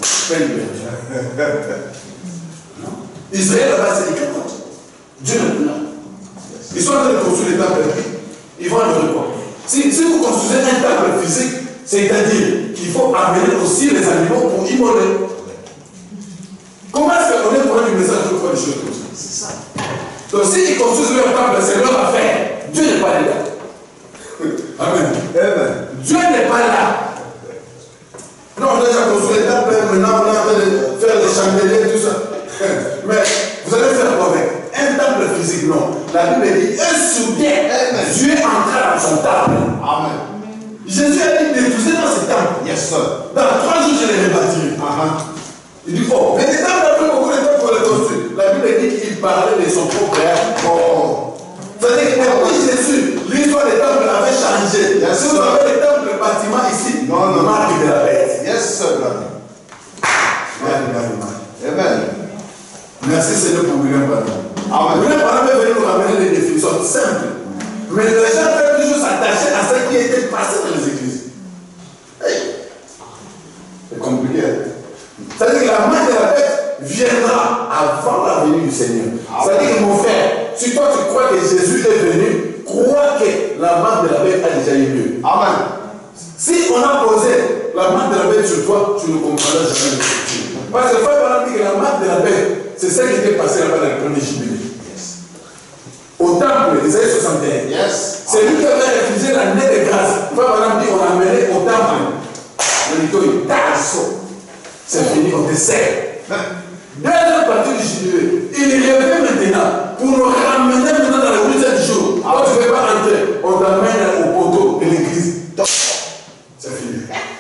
Israël là-bas, c'est des capotes. Dieu n'est plus là. Ils sont en train de construire les temples. Ils vont le reprendre. Si, si vous construisez un temple physique, c'est-à-dire qu'il faut amener aussi les animaux pour immoler. Comment est-ce qu'on est pour un message de faire des choses comme ça? C'est ça. Donc s'ils construisent leur temple, c'est leur affaire. Dieu n'est pas là. Amen. Amen. Dieu n'est pas là. Non, on a déjà construit les temples, maintenant on est en train de faire des chandeliers, tout ça. Mais vous allez faire quoi avec? Un temple physique, non. La Bible dit, un soudain, Dieu entra dans son temple. Amen. Jésus a dit, détruisez dans ce temple. Yes, sir. Dans trois jours, je les rebâtirai. Uh-huh. Il dit, oh, mais les temples ont pris beaucoup de temps pour les construire. La Bible dit qu'il parlait de son propre père. Oh. C'est-à-dire que depuis Jésus, l'histoire des temples avait changé. Yes, si vous avez les temples, le bâtiment ici, non, non, marque de la bête. Yes, sir. Amen. Amen. Merci Seigneur pour William Branham. Amen. William Branham est venu nous ramener des définitions simples. Mais les gens peuvent toujours s'attacher à ce qui était passé dans les églises. Hey. C'est compliqué. C'est-à-dire que la main de la bête viendra avant la venue du Seigneur. C'est-à-dire que mon frère, si toi tu crois que Jésus est venu, crois que la main de la bête a déjà eu lieu. Amen. Si on a posé la main de la bête sur toi, tu ne comprendras jamais le futur. Parce que le frère dit que la main de la bête, c'est celle qui était passée là-bas dans le premier jubilé. Yes. Au temple des années soixante et un. Yes. C'est lui qui avait refusé l'année de grâce. Le frère dit qu'on l'a amené au temple. Le mito est tasso. C'est fini, on décède. Dès la partie du jubilé, il revient maintenant pour nous ramener maintenant dans le huitième jour. Alors tu ne peux pas entrer. On t'amène au poteau de l'église. C'est fini.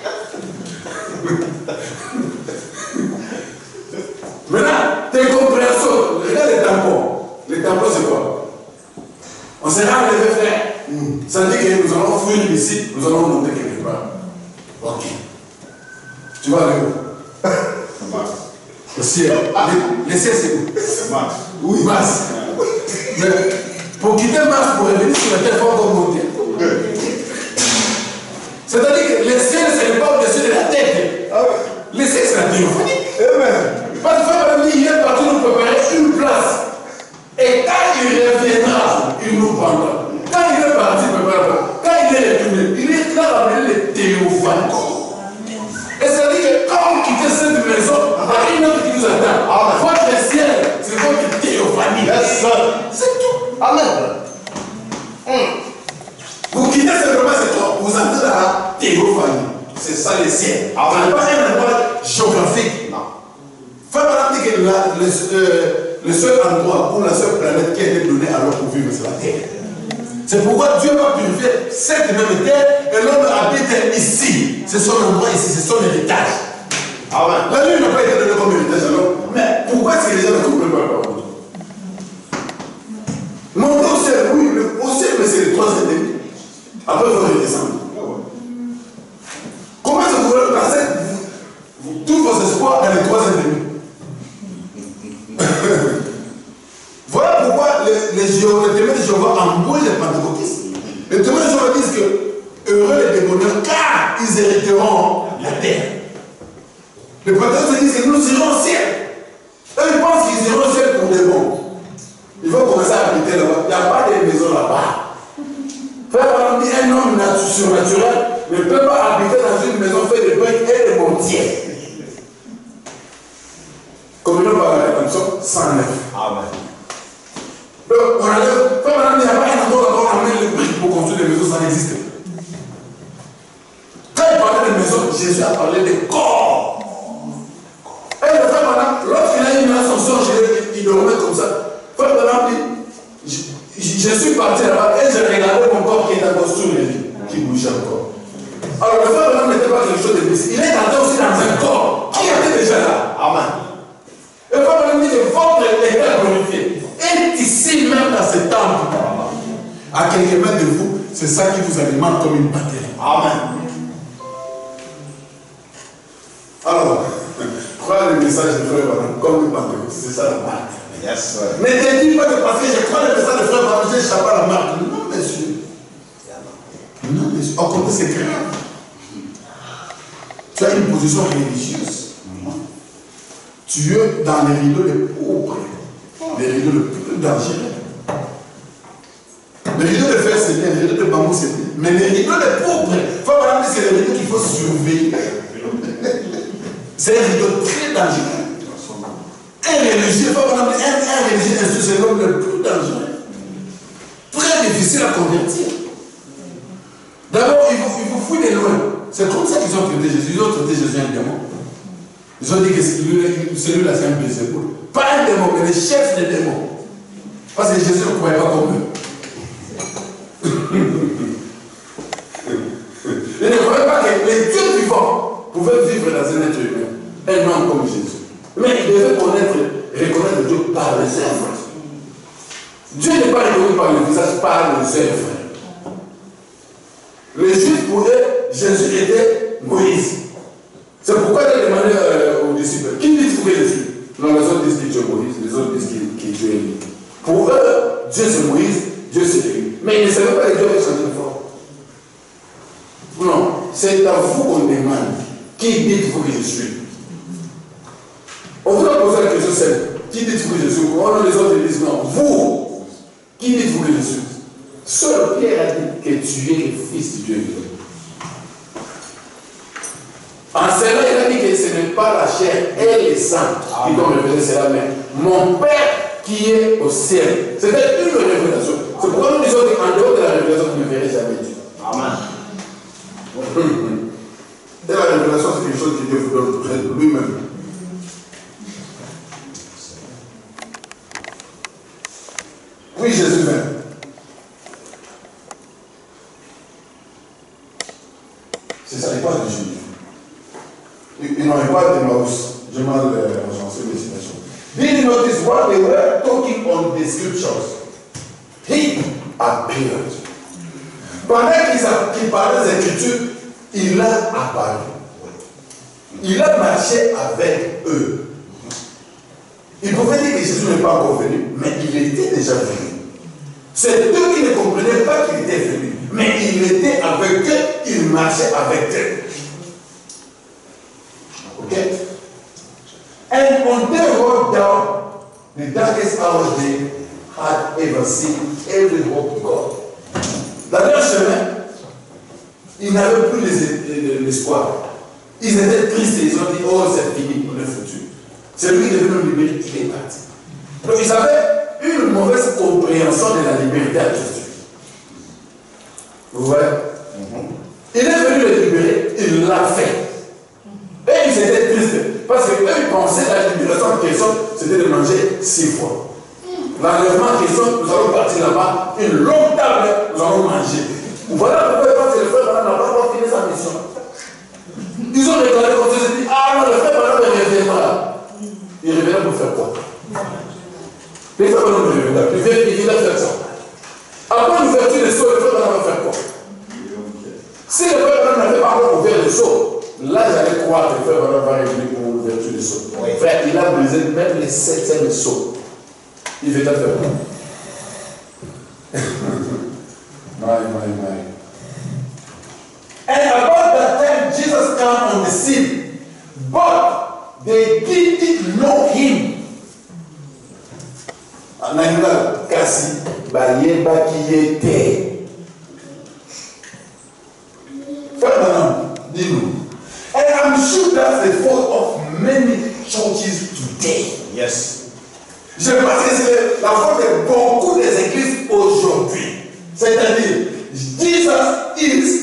Maintenant, tes compréhensions, regarde les tampons. Les tampons, c'est quoi? On s'est enlevé frère. Mm. Ça dit que nous allons fuir ici, nous allons monter quelque part. Ok. Tu vas aller où? Ça marche. Le ciel. Le ciel, c'est où? Ça marche. Oui, Mars. Mais pour quitter Mars, pour revenir sur la terre, il faut encore monter. C'est-à-dire que le ciel, ce n'est pas au-dessus de la tête. Le ciel, c'est la théophanie. Parce que il est parti nous préparer une place. Et quand il reviendra, vous entrez dans la théophanie. C'est ça le ciel. Ah, ce n'est pas un endroit géographique. Non. Frère Branham dit que la, le, euh, le seul endroit ou la seule planète qui a été donnée alors pour vivre, c'est la terre. C'est pourquoi Dieu va purifier cette même terre et l'homme habite ici. C'est son endroit ici, c'est son héritage. Ah ouais. La lune n'a pas été donnée comme héritage alors. Mais pourquoi est-ce que les gens ne comprennent pas la parole? Monter au ciel, oui, le, au ciel, mais c'est le troisième demi. Après, il faut redescendre. Comment est-ce que vous voulez placer tous vos espoirs dans le troisième demi? Voilà pourquoi les, les, Jéhovah, les témoins de Jéhovah embrouillent les pentecôtistes. Les témoins de Jéhovah disent que heureux les démoniaques car ils hériteront la terre. Les pentecôtistes disent que nous irons au ciel. Eux ils pensent qu'ils iront au ciel pour des bons. Ils vont commencer à habiter là-bas. Il n'y a pas de maison là-bas. Frère, par exemple, un homme surnaturel ne peut pas habiter dans une maison faite de briques et de mortier. Comme nous parlons comme ça, cent neuf. Amen. Donc, on a le. Frère, par exemple, il n'y a pas un endroit où on amène les briques pour construire des maisons, ça n'existe pas. Quand il parlait de maison, Jésus a parlé de corps. Et le frère, par exemple, lorsqu'il a eu une ascension, il dormait comme ça. Frère, par exemple, je, je suis parti là-bas et j'ai regardé mon corps qui était encore sous les lits, qui bougeait encore. Alors le frère Branham n'était pas quelque chose de blessé. Il est entré aussi dans un corps qui était déjà là. Amen. Le frère Branham dit que votre état glorifié est ici même dans ce temple. À quelques mètres de vous, c'est ça qui vous alimente comme une batterie. Amen. Alors, crois le message de frère Branham comme une batterie. C'est ça la marque. Yes, ne te dis pas que parce que je crois le message de frère Branham, j'ai échappé à la marque. Non, monsieur. Non, monsieur. Au contraire, c'est grave. Tu as une position religieuse. Tu es dans les rideaux les pauvres, les rideaux les plus dangereux. Les rideaux de fer, c'est bien, les rideaux de bambou, c'est bien. Mais les rideaux les pauvres, frère Branham dit que c'est les rideaux qu'il faut surveiller. C'est un rideau très dangereux. Un religieux, frère Branham dit, un, un religieux c'est l'homme le plus dangereux. Très difficile à convertir. D'abord, il faut, il faut fouiller de loin. C'est comme ça qu'ils ont traité Jésus. Ils ont traité Jésus un démon. Ils ont dit que celui-là, c'est un Bézéboul. Pas un démon, mais le chef des démons. Parce que Jésus ne croyait pas comme eux. Il ne croyait pas que les dieux vivants pouvaient vivre dans un être humain. Un homme comme Jésus. Mais il devait connaître, reconnaître Dieu par les œuvres. Dieu n'est pas reconnu par le visage, par les œuvres. Les Juifs pour eux, Jésus était Moïse. C'est pourquoi il a demandé euh, aux disciples, qui dit que je suis? Non, les autres disent que Dieu est Moïse, les autres disent que Dieu est lui. Pour eux, Dieu c'est Moïse, Dieu c'est lui. Mais ils ne savaient pas que Dieu avait changé de forme. Non, c'est à vous qu'on demande, qui dites-vous que je suis? On vous a posé la question simple, qui dites-vous que je suis? On les autres disent non, vous, qui dites-vous que je suis? Seul Pierre a dit que tu es le fils de Dieu. En cela, il a dit que ce n'est pas la chair et le sang qui doivent révéler cela, mais mon Père qui est au ciel. C'était une révélation. C'est pourquoi nous disons qu'en dehors de la révélation, vous ne verrez jamais Dieu. Amen. Et la révélation, c'est quelque chose que Dieu vous donne lui-même. Oui, Jésus même. C'est ça, il parle de Jésus. Il n'en est pas de Maus. J'ai mal agencé mes citations. Did you notice while they were talking on the scriptures? He appeared. Pendant qu'ils parlaient des Écritures, il a apparu. Il a marché avec eux. Il pouvait dire que Jésus n'est pas encore venu, mais il était déjà venu. C'est eux qui ne comprenaient pas qu'il était venu. Mais il était avec eux, il marchait avec eux. Okay? And on their road down, the darkest hours they had ever seen, every hope to God. Dans leur chemin, ils n'avaient plus l'espoir. Ils étaient tristes, ils ont dit, oh c'est fini, on est foutu. C'est lui qui devait nous libérer, il est parti. Donc ils avaient une mauvaise compréhension de la liberté à Jésus. Vous voyez? Mm-hmm. Il est venu le libérer, il l'a fait. Et ils étaient tristes. Parce qu'eux, ils pensaient que la libération en question, c'était de manger six fois. L'enlèvement en question, nous allons partir là-bas, une longue table, nous allons manger. Voilà pourquoi je pense que le frère Branham n'a pas encore fini sa mission. Ils ont regardé comme ça, ils se disent, ah non, le frère Branham ne revient pas là. Il revient pour faire quoi? Le frère Branham ne revient pas, il vient, il vient faire ça. Après l'ouverture des seaux, le frère Branham va faire quoi? Si le frère Branham n'avait pas encore ouvert les seaux, là j'allais croire que le frère Branham va revenir pour l'ouverture des seaux. Frère, il a brisé même les septièmes seaux. Il veut faire quoi? My, my, my. And about that time, Jesus came on the scene, but they didn't know him. Ananga kasi bayeba qui était. Frère Branham, dis-nous. And I'm sure that's the fault of many churches today. Yes. Je pense que c'est la faute de beaucoup des églises aujourd'hui. C'est-à-dire, Jesus is.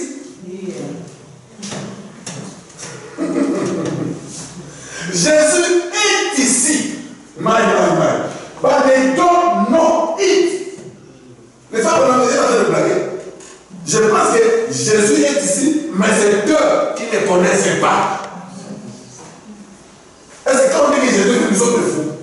Jésus est ici. My, my, my. But they don't know it. Les femmes on a besoin de blaguer. Je pense que Jésus est ici, mais c'est eux qui ne connaissent pas. Est-ce que quand on dit que Jésus, nous sommes des fous?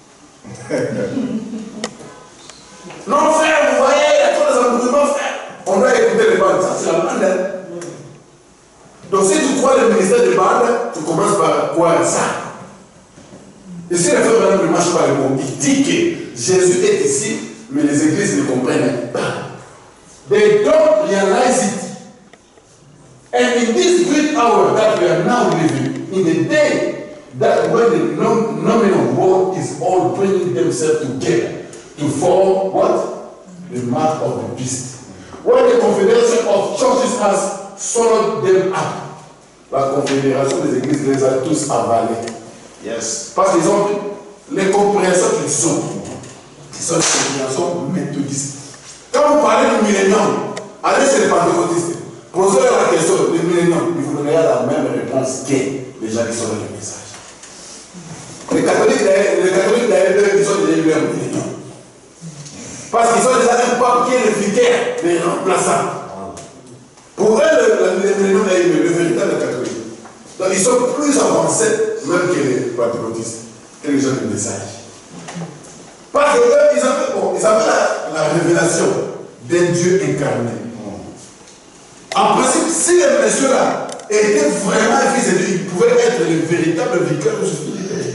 Non, frère, vous voyez, il y a trop des embrouillements, frère. On doit écouter les bandes, ça c'est la bande. Donc si tu crois le ministère des bandes, tu commences par croire ça. Et si le frère Branham ne marche pas le mot, il dit que Jésus est ici, mais les églises ne comprennent pas. They don't realize it. And in this great hour that we are now living, in the day that when the nominal world is all bringing themselves together to form what? The mark of the beast. When the confederation of churches has swallowed them up, la confédération des églises les a tous avalés. Yes. Parce qu'ils ont les compréhensions qu'ils sont, qui sont les compréhensions méthodistes. Quand vous parlez du millénium, allez chez les pentecôtistes, posez-leur la question du millénium, ils vous donneront la même réponse que les gens qui sont dans le message. Les catholiques, les catholiques d'ailleurs, ils ont déjà eu un millénium. Parce qu'ils ont déjà un pape qui est le vicaire, les remplaçants. Pour eux, le, le, le millénium est le, le véritable catholique. Donc ils sont plus avancés même que les pentecôtistes, que les gens du message. Parce qu'eux, ils avaient, bon, ils avaient la, la révélation d'un Dieu incarné. En principe, si les messieurs-là étaient vraiment fils de Dieu, ils pouvaient être le véritable vicaire de ce Dieu.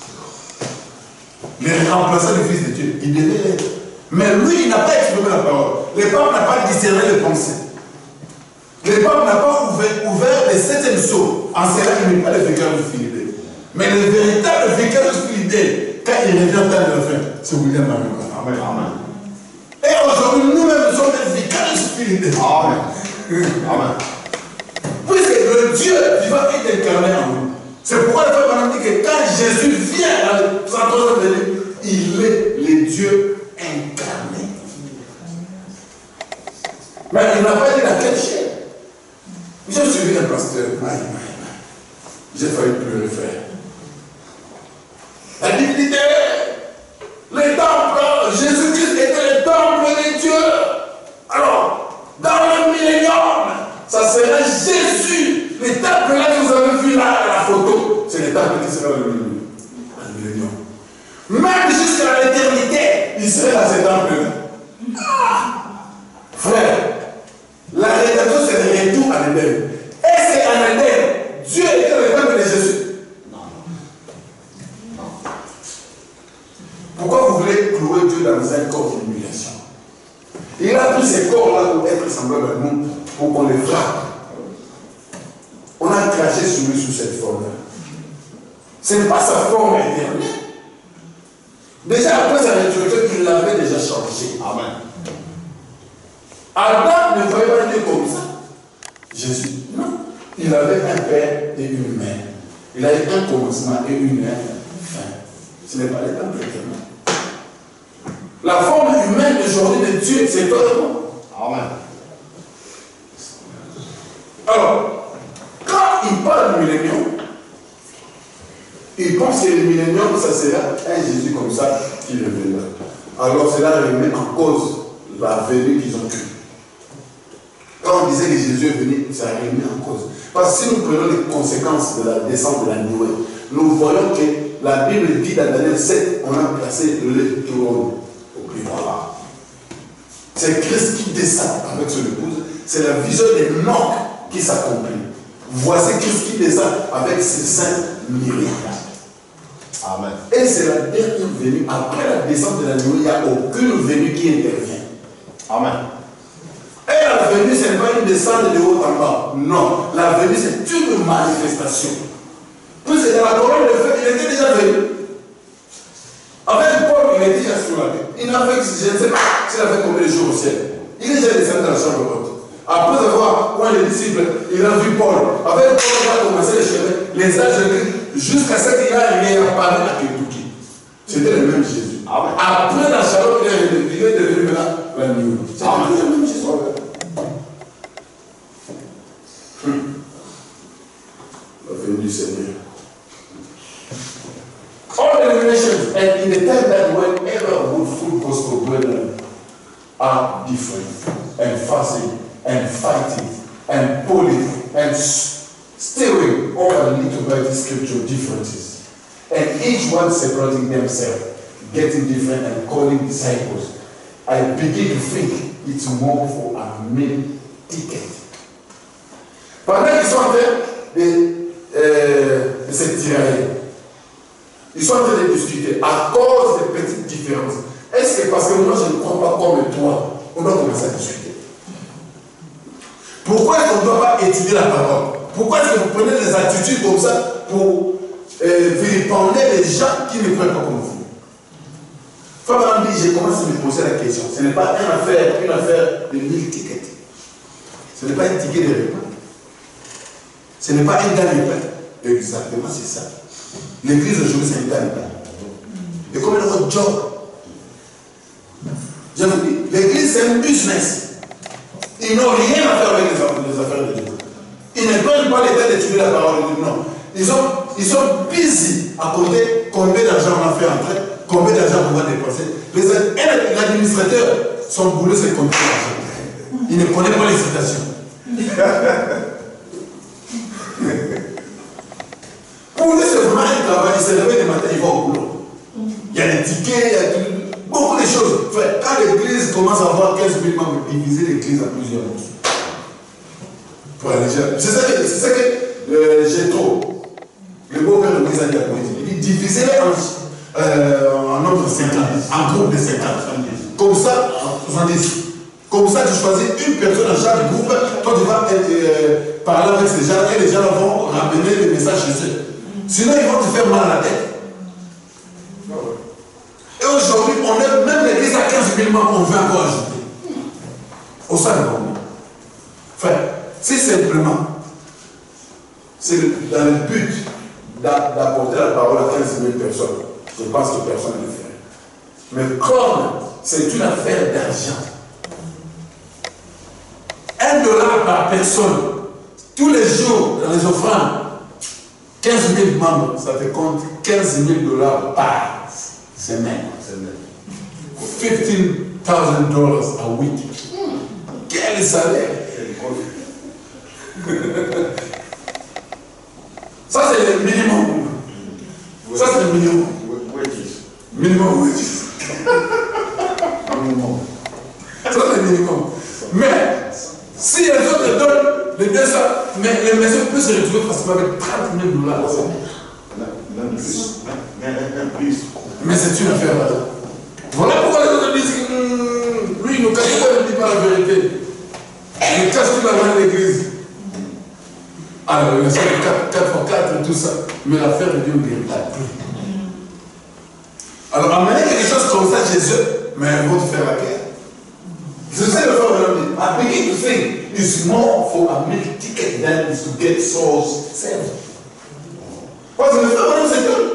Les remplaçants du Fils de Dieu, il devait être. Mais lui, il n'a pas exprimé la parole. Le pape n'a pas discerné les pensées. Le pape n'a pas ouvert, ouvert les septième sceaux. En cela, il n'est pas le vicaire de Philippe. Mais le véritable vicaire de Philippe, quand il revient dans le fin, c'est William Marion. Amen. Amen. Et aujourd'hui, nous-mêmes sommes des vicaires de Philippe. Amen. Amen. Puisque le Dieu vivant est incarné en nous. C'est pourquoi le frère Branham dit que quand Jésus vient dans le centre de l'île, il est le Dieu incarné. Mais il n'a pas dit la quelle chair. J'ai suivi un pasteur. J'ai failli pleurer, frère. La divinité, les temples, Jésus-Christ était le temple de Dieu. Alors, dans le millénium, ça sera Jésus. Les temples là que vous avez vu là à la photo, c'est les temples qui seront le millénium. Même jusqu'à l'éternité, il serait dans ces temples-là. Ah, frère, la rédemption c'est le retour à l'Éden. Est-ce qu'en Éden, Dieu était le temple de Jésus? Non. Non. Pourquoi vous voulez clouer Dieu dans un corps d'humiliation? Il a pris ces corps-là pour être semblable à nous, pour qu'on les frappe. On a craché sur lui sous cette forme-là. Ce n'est pas sa forme éternelle. Déjà après sa résurrection, il l'avait déjà changé. Amen. Adam ne voyait pas Dieu comme ça. Jésus, non. Il avait un père et une mère. Il avait un commencement et une fin. Ce n'est pas le temple éternel. La forme humaine aujourd'hui de Dieu, c'est autrement. Amen. Alors, quand il parle du millénium, il pense que le millénium, ça sera un Jésus comme ça qui reviendra. Alors cela remet en cause la venue qu'ils ont cru. Quand on disait que Jésus est venu, ça remet en cause. Parce que si nous prenons les conséquences de la descente de la nuée, nous voyons que la Bible dit dans Daniel sept, on a placé le trône au plus bas. C'est Christ qui descend avec son épouse. C'est la vision des Enoch qui s'accomplit. Voici Christ qui descend avec ses saints myriades. Amen. Et c'est la dernière venue. Après la descente de la nuée, il n'y a aucune venue qui intervient. Amen. Et la venue, ce n'est pas une descente de haut en bas. Non. La venue, c'est une manifestation. Puisque dans la colonne de feu, il était déjà venu. Avec Paul, il était déjà sur la terre. Il n'a fait, je ne sais pas s'il a fait combien de jours au ciel. Il est déjà descendu dans la chambre haute. Après avoir, quand les disciples, il a vu Paul. Avec Paul, il a commencé le chemin, les âges jusqu'à ce qu'il a réapparu à Kentucky. C'était le même Jésus. Amen. Après la chaleur, il est devenu là, la nuit. C'était le même Jésus. Hum. La venue du Seigneur. All denominations, and in the time that whenever good food gospel brethren are different, and fasting, and fighting, and pulling, and steering all the little Bible scripture differences, and each one separating themselves, getting different and calling disciples. I begin to think it's more for a meal ticket. Pendant qu'ils sont en train de, euh, de se tirer, ils sont en train de discuter à cause des petites différences. Est-ce que parce que moi je ne crois pas comme toi, on doit commencer à discuter? Pourquoi est-ce qu'on ne doit pas étudier la parole? Pourquoi est-ce que vous prenez des attitudes comme ça pour euh, vilipender les gens qui ne croient pas comme vous? Fabien dit, j'ai commencé à me poser la question. Ce n'est pas une affaire, une affaire de mille tickets. Ce n'est pas un ticket de repas. Ce n'est pas un gagne-pain. Exactement, c'est ça. L'église aujourd'hui, c'est un gagne-pain. Et comme notre job, je vous dis, l'église, c'est un business. Ils n'ont rien à faire avec les affaires de Dieu. Ils ne prennent pas le temps d'étudier la parole de Dieu. Non. Ils sont, ils sont busy à compter combien d'argent on a fait entrer, combien d'argent on va dépenser. L'administrateur, son boulot, c'est compter l'argent. Il ne connaît pas les citations. Pour lui, c'est vraiment un travail. Il se réveille le matin, il va au boulot. Il y a des tickets, il y a du, beaucoup de choses. Enfin, quand l'église commence à avoir quinze mille membres, diviser l'église en plusieurs morceaux. Pour aller gérer. C'est ça que, c'est ça que euh, Jétro, le beau-père de l'église a dit à Moïse. Il dit divisez-les en, euh, en nombre de cinquante, en groupe de cinquante. Comme ça, soixante-dix. Comme ça, tu choisis une personne dans chaque groupe. Toi, tu vas euh, parler avec ces gens et les gens vont ramener le message chez eux. Sinon, ils vont te faire mal à la tête. Et aujourd'hui, on est même l'église à quinze mille membres, on veut encore ajouter. Au sein de l'homme. Enfin, si simplement, c'est dans le but d'apporter la parole à quinze mille personnes, je pense que personne ne le ferait. Mais comme c'est une affaire d'argent, un dollar par personne, tous les jours dans les offrandes, quinze mille membres, ça fait compte quinze mille dollars par semaine. fifteen thousand dollars a week. Quel salaire! Ça, c'est le minimum. Ça, c'est le minimum. Minimum wages. Minimum. Ça, c'est le minimum. Mais, si les autres donnent les deux cents, mais les maisons peuvent se retrouver facilement avec trente mille dollars. Même plus. Même plus. Mais c'est une affaire là. Voilà pourquoi les autres disent que hum, lui, il nous cache pas, il ne dit pas la vérité. Il cache tout l'argent de l'église. Alors, il y a quatre fois quatre et tout ça. Mais l'affaire de Dieu ne vient pas plus. Alors, amener quelque chose comme ça chez eux, mais ils vont te faire la guerre. C'est ça le frère de l'homme. I begin to think it's more for a meal ticket than is to get souls saved. Parce que le frère de l'homme, c'est Dieu.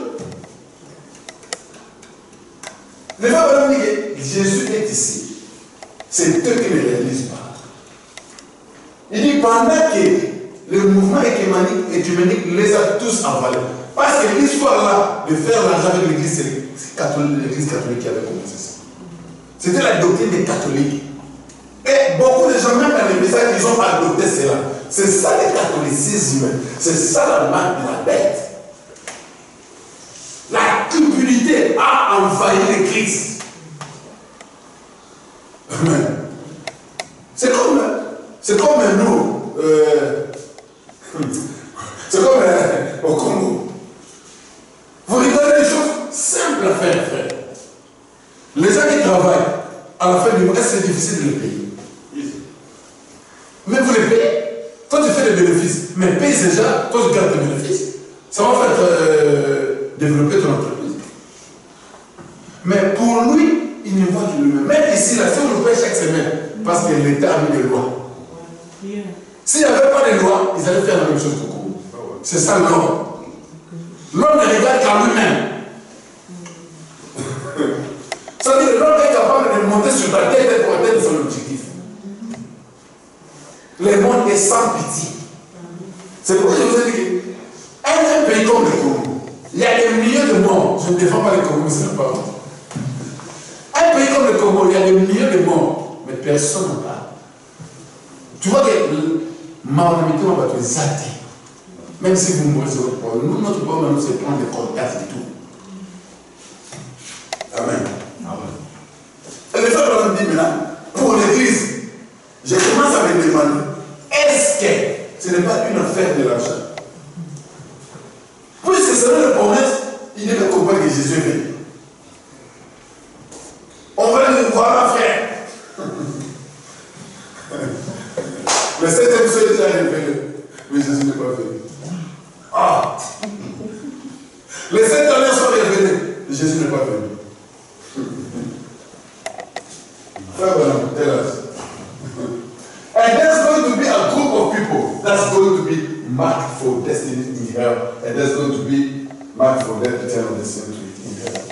Le frère de l'homme dit que Jésus est ici. C'est eux qui ne réalisent pas. Il dit pendant que le mouvement écuménique les a tous avalés. Parce que l'histoire là, de faire l'argent avec l'église, c'est l'église catholique qui avait commencé ça. C'était la doctrine des catholiques. Et beaucoup de gens, même dans les messages, ils ont adopté cela. C'est ça le catholicisme. C'est ça la marque de la bête. La cupidité a envahi l'église. Amen. C'est comme, c'est comme nous. Euh, c'est comme euh, au Congo. Vous regardez les choses simples à faire, frère. Les gens qui travaillent, à la fin du mois, c'est difficile de les payer. Mais vous les payez. Toi, tu fais des bénéfices. Mais paye déjà, toi, tu gardes des bénéfices. Ça va faire euh, développer ton entreprise. Mais pour lui, il ne voit que lui-même. Même ici, là, si on le paye chaque semaine, parce que l'État a mis des lois. S'il n'y avait pas de lois, ils allaient faire la même chose pour vous. C'est ça l'homme. L'homme ne regarde qu'à lui-même. Ça veut dire que l'homme est capable de monter sur ta tête pour atteindre son objectif. Le monde est sans pitié. C'est pourquoi je vous ai dit qu'un pays comme le Congo, il y a des milliers de morts. Je ne défends pas le Congo, mais c'est pas vrai. Un pays comme le Congo, il y a des milliers de morts, mais personne n'en parle. Tu vois que Mahomet va te zater. Même si vous mourrez sur votre problème, nous, notre problème, c'est prendre des contacts et tout. Amen. Amen. Et le frère me dit maintenant, pour l'église, je commence à me demander, est-ce que ce n'est pas une affaire de l'argent? Puisque c'est le promesse, il ne comprend pas que Jésus est venu. On va le voir, frère. Le septième soir est déjà révélé. Mais Jésus n'est pas venu. Ah! Les sept derniers sont révélés. Jésus n'est pas venu. Frère, voilà, tell us. And there's going to be a group of people that's going to be marked for destiny in hell. And there's going to be marked for their eternal destiny in hell.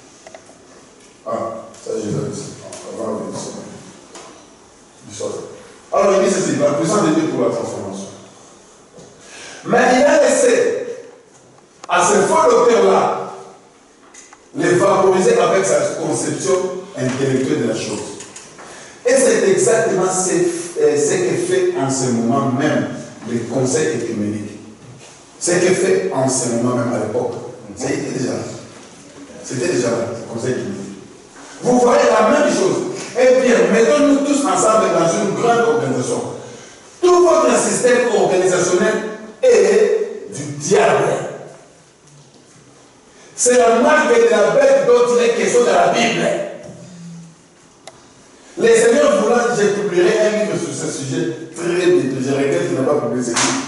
Ah, ça j'ai dit. On va revenir sur ça. Alors il dit ceci, la puissance de Dieu pour la transformation. Mais il a laissé à ce faux docteur-là les favoriser avec sa conception intellectuelle de la chose. Et c'est exactement ce, euh, ce que fait en ce moment même le conseil écuménique. Ce que fait en ce moment même à l'époque. C'était déjà là. C'était déjà là, le conseil écuménique. Vous voyez la même chose. Eh bien, mettons-nous tous ensemble dans une grande organisation. Tout votre système organisationnel est du diable. C'est la marque de la bête dont il est question dans la Bible. Les seigneurs voulant, j'ai publié un livre sur ce sujet très vite. Je regrette qu'il n'a pas publié ce livre.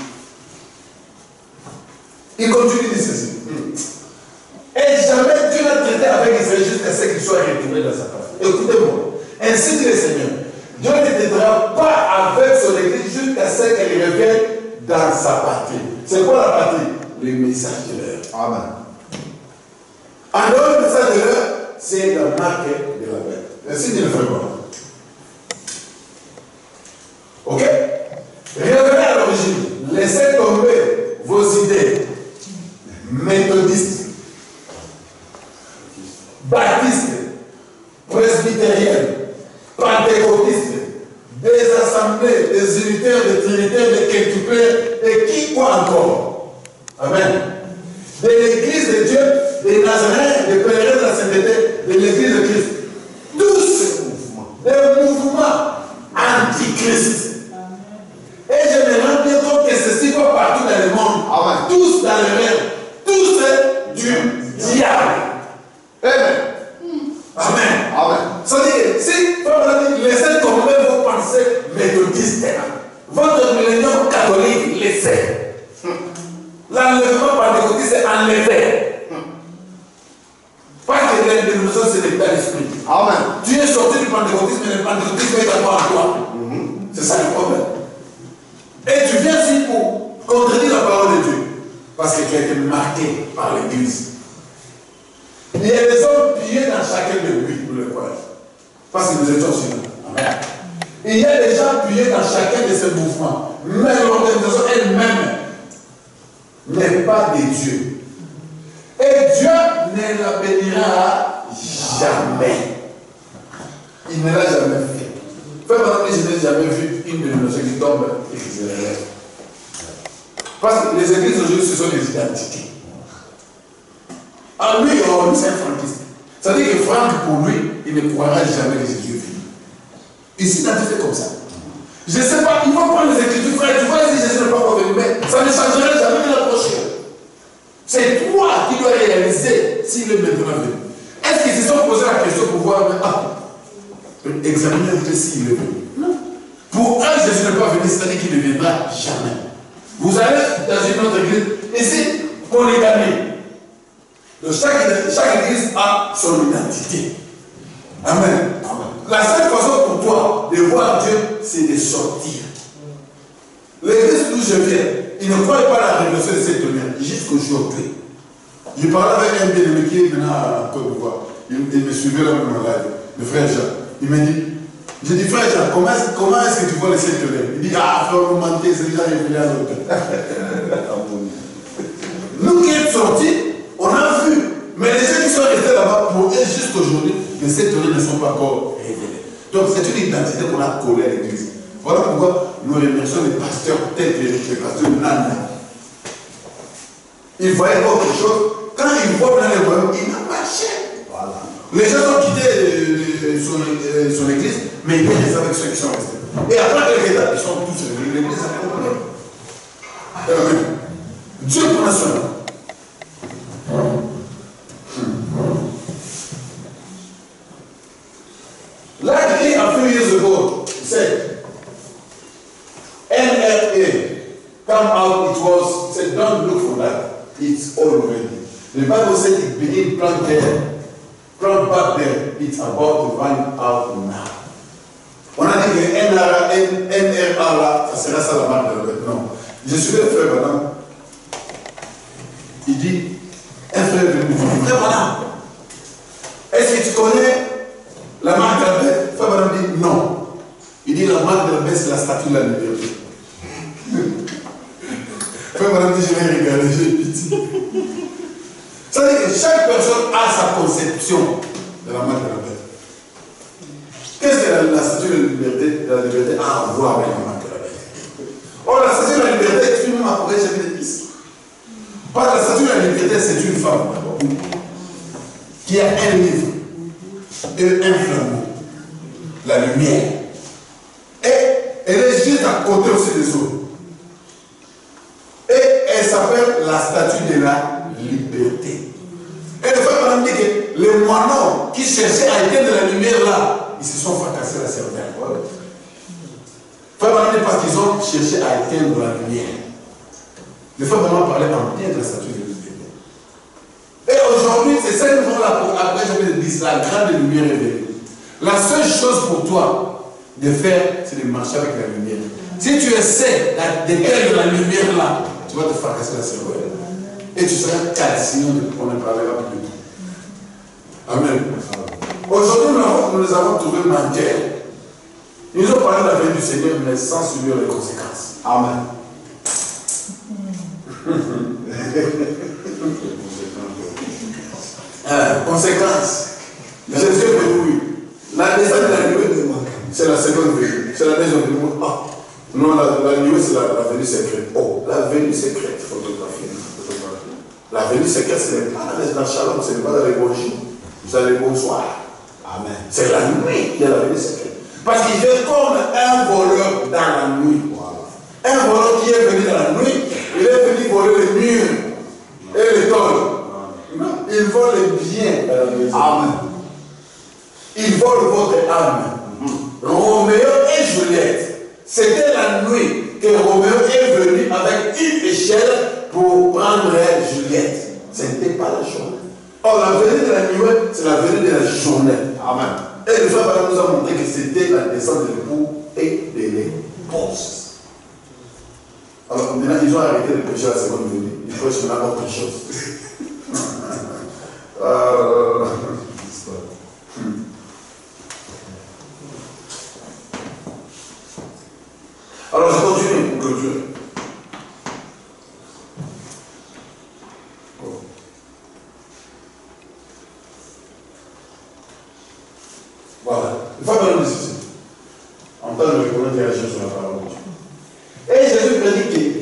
Il continue de dire ceci. Et jamais Dieu n'a traité avec Israël jusqu'à ce qu'il soit retourné dans sa patrie. Écoutez-moi. Ainsi dit le Seigneur. Dieu ne traitera pas avec son église jusqu'à ce qu'elle revienne dans sa patrie. C'est quoi la patrie? Le message de l'heure. Amen. En dehors du message de l'heure, c'est la marque de la bête. Ainsi dit le frère. Ok? Revenez à l'origine. Laissez tomber vos idées méthodistes, baptistes, presbytériennes, pentecôtistes, des assemblées, des unitaires, des trinitaires, des quintuplés, et qui quoi encore? Amen. De l'église de Dieu, des Nazaréens, des pèlerins de la sainteté, de l'église de Christ. Tous ces mouvements, des mouvements antichrist. Et je me rends bien compte que ceci va partout dans le monde. Amen. Tous dans le rêve. Tous du diable. Amen. Amen. Amen. C'est-à-dire, si laissez tomber vos pensées méthodistes, votre millénium catholique, laissez. L'enlèvement pentecôtiste est enlevé. Parce que l'indénomination, c'est l'état d'esprit. Amen. Tu es sorti du pentecôtisme, mais le pentecôtisme est d'abord en toi. Mm-hmm. C'est ça le problème. Et tu viens ici pour contredire la parole de Dieu. Parce que tu as été marqué par l'église. Il y a des hommes pillés dans chacun de lui, vous le croyez. Parce que nous étions sur nous. Amen. Il y a des gens pillés dans chacun de ces mouvements. Mais l'organisation elle-même n'est pas de Dieu. Et Dieu ne la bénira jamais. Il ne l'a jamais fait. Frère, madame, je n'ai jamais vu une dénomination qui tombe et qui se relève. Parce que les églises aujourd'hui, ce sont des identités. En lui, oh, c'est un franquiste. Ça veut dire que Franck, pour lui, il ne croira jamais que Jésus est venu. Il s'identifie comme ça. Je ne sais pas, il faut prendre les écritures, frère, tu vois si Jésus n'est pas revenu, mais ça ne changera jamais de la prochaine. C'est toi qui dois réaliser s'il est maintenant venu. Est-ce qu'ils se sont posé la question pour voir, ah, examiner un peu s'il est venu? Non. Pour eux, Jésus n'est pas venu, c'est-à-dire qu'il ne viendra jamais. Vous allez dans une autre église, ici, polygamie. Donc chaque, chaque église a son identité. Amen. Amen. La seule façon pour toi de voir Dieu, c'est de sortir. L'église d'où je viens, ils ne croient pas à la révélation de cette lumière jusqu'aujourd'hui. Je parlais avec un bien-aimé qui est maintenant à Côte d'Ivoire. Il, il me suivait là dans ma live, le frère Jean. Il m'a dit, j'ai dit, frère Jean, comment, comment est-ce que tu vois les sept lumières? Il dit, ah, frère, vous mentez, c'est déjà révélé à l'autre. Nous qui sommes sortis, on a vu. Mais les gens qui sont restés là-bas, pour eux, jusqu'aujourd'hui, les sept lumières ne sont pas encore révélées. Donc c'est une identité qu'on a collée à l'église. Voilà pourquoi nous remercions les pasteurs tels que les pasteurs Nana. Ils voyaient autre chose. Quand ils voient dans les voyants, ils n'ont pas marché. Voilà. Les gens ont quitté euh, son, euh, son église, mais ils restent avec ceux qui sont restés. Et après quelques temps, ils sont tous revenus. L'église a compris. Amen. Dieu prend son nom. Like he a few years ago said, N L A come out, it was, said, don't look for that. It's already. The Bible said it begin plant there, plant back there. It's about to run out now. On a dit que N R A là, ça sera ça la marque de la bête. Non. Je suis le frère madame. Il dit, un frère de nous, frère madame, est-ce que tu connais la marque de la bête? Frère madame dit non. Il dit la marque de la bête, c'est la statue de la liberté. Frère madame dit, je vais regarder, j'ai pitié. Ça veut dire que chaque personne a sa conception de la marque de la bête. Qu'est-ce que la, la statue de la liberté, de la liberté a à voir avec la marque de la bête? Or, la statue de la liberté exprime même après chapitre dix. Parce que la statue de la liberté, c'est une femme d'abord, qui a un livre et un flambeau, la lumière. Et elle est juste à côté aussi des autres. Et elle s'appelle la statue de la liberté. Et le frère m'a dit que les moineaux qui cherchaient à éteindre la lumière là, ils se sont fracassés la cervelle. Frère m'a dit parce qu'ils ont cherché à éteindre la lumière. Le frère m'a parlé en bien de la statue de la liberté. Et aujourd'hui, c'est ça que nous avons là, après j'avais dit la grande lumière révélée. La seule chose pour toi de faire, c'est de marcher avec la lumière. Si tu essaies d'éteindre la lumière là, tu vas te fracasser la cervelle. Et tu seras calciné de on ne parlera plus. Amen. Aujourd'hui, nous, nous les avons trouvés mendiants. Ils ont parlé de la venue du Seigneur, mais sans subir les conséquences. Amen. euh, conséquences. Jésus est oui. La descente de la nuée, c'est la seconde venue. C'est la deuxième venue. Ah. Non, la, la nuée, c'est la, la venue secrète. Oh, la venue secrète, photographie. La venue secrète, ce n'est pas dans le shalom, ce n'est pas dans les bons jours. Vous allez bonsoir. Amen. C'est la nuit qui est la venue secrète. Parce qu'il est comme un voleur dans la nuit. Voilà. Un voleur qui est venu dans la nuit, il est venu voler les murs et les tôles. Non, il vole les biens dans la maison. Amen. Il vole votre âme. Mm-hmm. Roméo et Juliette, c'était la nuit que Roméo est venu avec une échelle pour prendre Juliette. Ce n'était pas la journée. Or, la venue de la nuit, c'est la venue de la journée. Amen. Et le frère nous a montré que c'était la descente de l'époux et de l'épouse. Alors maintenant, ils ont arrêté de prêcher la seconde venue. Ils prêchent maintenant autre chose. euh... Alors je continue pour clôturer.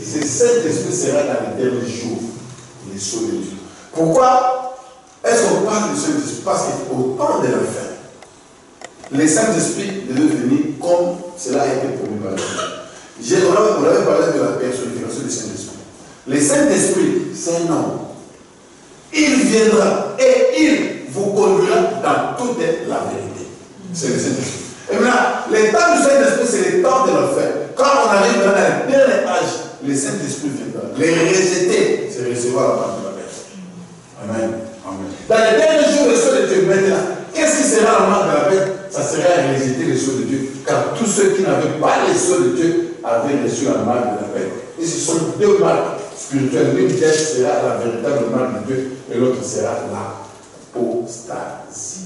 ce Saint-Esprit sera dans les derniers jours, les sceaux de Dieu. Pourquoi est-ce qu'on parle du Saint-Esprit? Parce qu'au temps de la fin, les Saint-Esprit devaient venir comme cela a été promis par Dieu. On avait parlé de la personnification du Saint-Esprit. Le Saint-Esprit, c'est un homme. Il viendra et il vous conduira dans toute la vérité. C'est le Saint-Esprit. Et maintenant, le temps du Saint-Esprit, c'est le temps de l'enfer. Quand on arrive dans le dernier âge, le Saint-Esprit viendra. Les rejeter, c'est recevoir la part de la personne. Amen. Amen. Dans les derniers jours, les sceaux de Dieu, maintenant, qu'est-ce qui sera la marque de la bête? Ça sera à rejeter les sceaux de Dieu. Car tous ceux qui n'avaient pas les sceaux de Dieu avaient reçu la marque de la bête. Et ce sont deux marques spirituelles. L'une d'elles sera la véritable marque de Dieu et l'autre sera l'apostasie.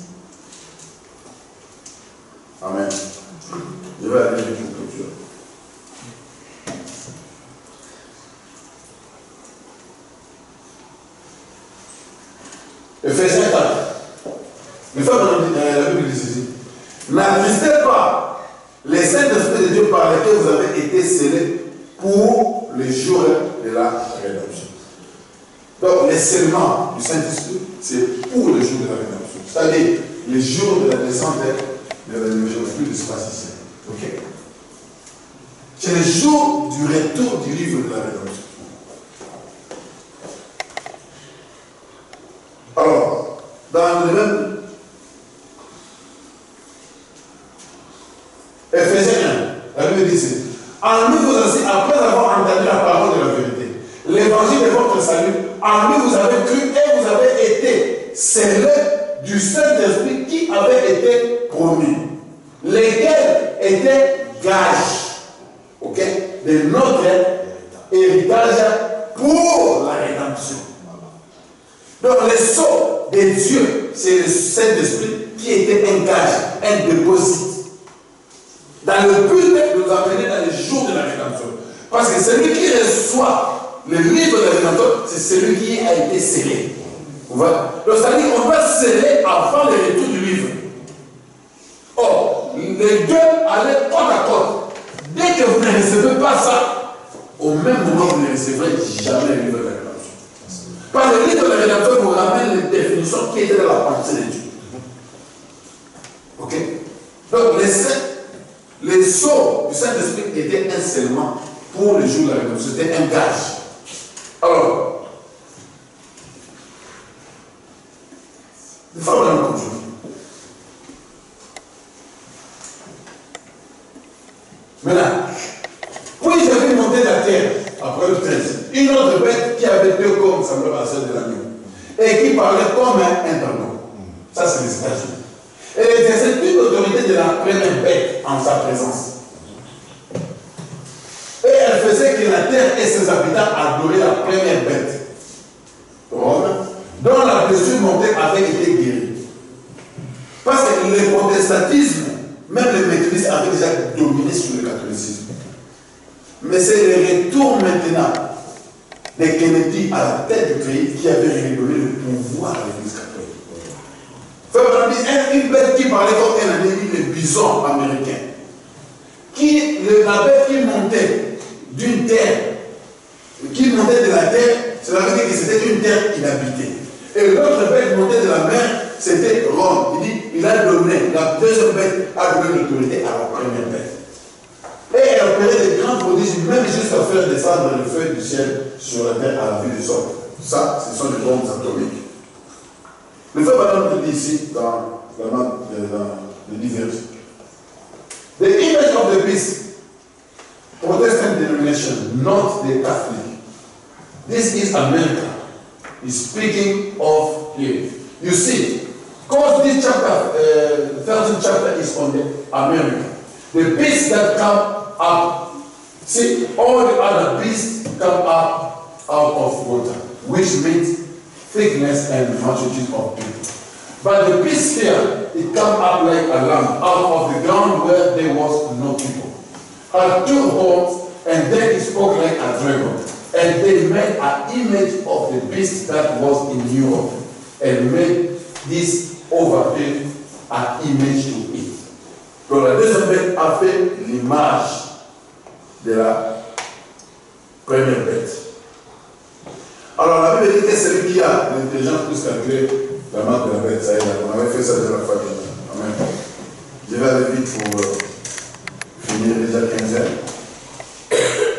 Amen. Je vais aller avec une clôture. Ephésiens quatre. Mais fois, la Bible dit ceci. N'attristez pas les Saint-Esprit de Dieu par lesquels vous avez été scellés pour le jour de la rédemption. Donc, les scellements du Saint-Esprit, c'est pour le jour de la rédemption. C'est-à-dire, le jour de la descente de la Jésus-Christ de Spasicien. Ok? C'est le jour du retour du livre de la rédemption. Alors, dans le même Ephésiens un, la Bible dit ceci. En lui vous aussi, après avoir entendu la parole de la vérité, l'évangile de votre salut, en lui vous avez cru et vous avez été scellés du Saint-Esprit qui avait été promis, lesquels étaient gages, ok, de notre héritage pour la rédemption. Donc le sceau de Dieu, c'est le Saint-Esprit qui était un gage, un déposit. Dans le but de nous amener dans les jours de la rédemption. Parce que celui qui reçoit le livre de la rédemption, c'est celui qui a été scellé. Vous voyez? Donc c'est-à-dire qu'on va sceller avant le retour du livre. Or, les deux allaient côte à côte. Dès que vous ne recevez pas ça, au même moment, vous ne recevrez jamais le livre de la rédemption. Parce que le livre de la rédemption vous ramène les définitions qui étaient dans la pensée de Dieu. Ok? Donc, les saints, les sceaux du Saint-Esprit étaient un scellement pour le jour de la rédemption. C'était un gage. Alors, il faut vraiment continuer. Maintenant, puis j'ai vu monter la terre, après le treize, une autre bête qui avait deux cornes semblables à celle de l'agneau, et qui parlait comme un dragon. Ça, c'est les États-Unis. Et elle exerçait toute l'autorité de la première bête en sa présence. Et elle faisait que la terre et ses habitants adoraient la première bête, Rome, dont la blessure montée avait été guérie. Parce que le protestantisme, même le mécanisme, avait déjà dominé sur le catholicisme. Mais c'est le retour maintenant de Kennedy à la tête du pays qui avait redonné le pouvoir à l'Église catholique. Une bête qui parlait comme un ami, le bison américain. Qui, la bête qui montait d'une terre, qui montait de la terre, cela veut dire que c'était une terre inhabitée. Et l'autre bête montait de la mer, c'était Rome. Il dit, il a donné, la deuxième bête a donné l'autorité à la première bête. Et elle opérait des grands prodiges, même jusqu'à faire descendre le feu du ciel sur la terre à la vue des hommes. Ça, ce sont des bombes atomiques. Le fait madame te dit ici, dans le livre, the image of the beast, Protestant denomination, not the Catholic. This is America. He's speaking of here. You see, because this chapter, uh, thirteenth chapter is on the America. The beasts that come up, see, all the other beasts come up out of water, which means thickness and multitude of people. But the beast here, it come up like a lamb out of the ground where there was no people. Had two horns, and then it spoke like a dragon. And they made an image of the beast that was in Europe, and made this overhead an image to it. Donc la deuxième bête a fait l'image de la première bête. Alors la Bible dit que celui qui a l'intelligence plus calculer la marque de la bête, ça y est, on avait fait ça déjà la fois. Amen. Je vais aller vite pour euh, finir déjà quinze heures.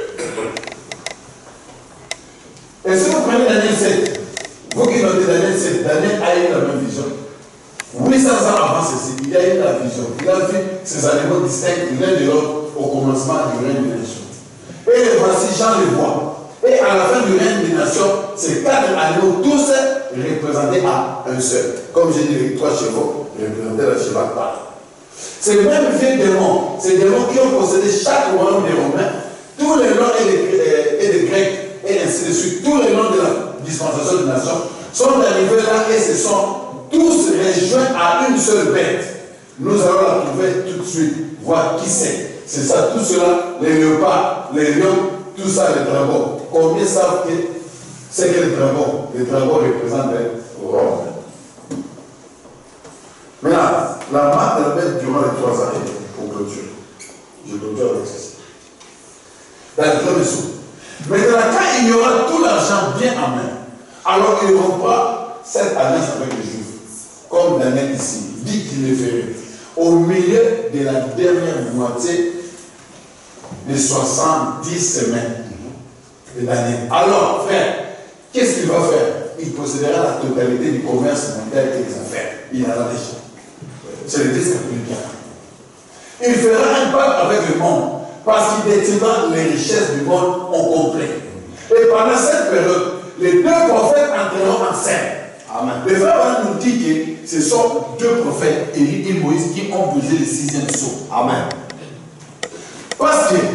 Et si vous prenez Daniel sept, vous qui notez Daniel sept, Daniel a eu la même vision. huit cents ans avant ceci, il a eu la vision. Il a vu ces animaux distincts l'un de l'autre au commencement du règne des nations. Et les voici, Jean les voit. Et à la fin du règne des nations, ces quatre animaux, tous représentés à un seul. Comme j'ai dit, les trois chevaux représentaient le cheval par. Ces mêmes vieux démons, ces démons qui ont possédé chaque royaume des Romains, tous les noms et des, et des Grecs, et ainsi de suite, tous les noms de la dispensation des nations, sont arrivés là et se sont tous rejoints à une seule bête. Nous allons la trouver tout de suite, voir qui c'est. C'est ça, tout cela, les léopards, les lions, tout ça, les dragons. Combien savent que c'est que les dragons? Les dragons représentent les Romains. Maintenant, la marque de la bête durant les trois années, pour clôturer. Je clôture avec ceci. Dans le grand dessous. Maintenant, quand il y aura tout l'argent bien en main, alors il rompra cette alliance avec les Juifs. Comme Daniel ici, dit qu'il le ferait. Au milieu de la dernière moitié de soixante-dix semaines de Daniel. Alors, frère, qu'est-ce qu'il va faire? Il possédera la totalité du commerce mondial et des affaires. Il en a déjà. C'est le disque plus bien. Il fera un pacte avec le monde parce qu'il détiendra les richesses du monde au complet. Et pendant cette période, les deux prophètes entreront en scène. Amen. Le frère nous dit que ce sont deux prophètes, Élie et Moïse, qui ont brisé le sixième sceau. Amen. Parce que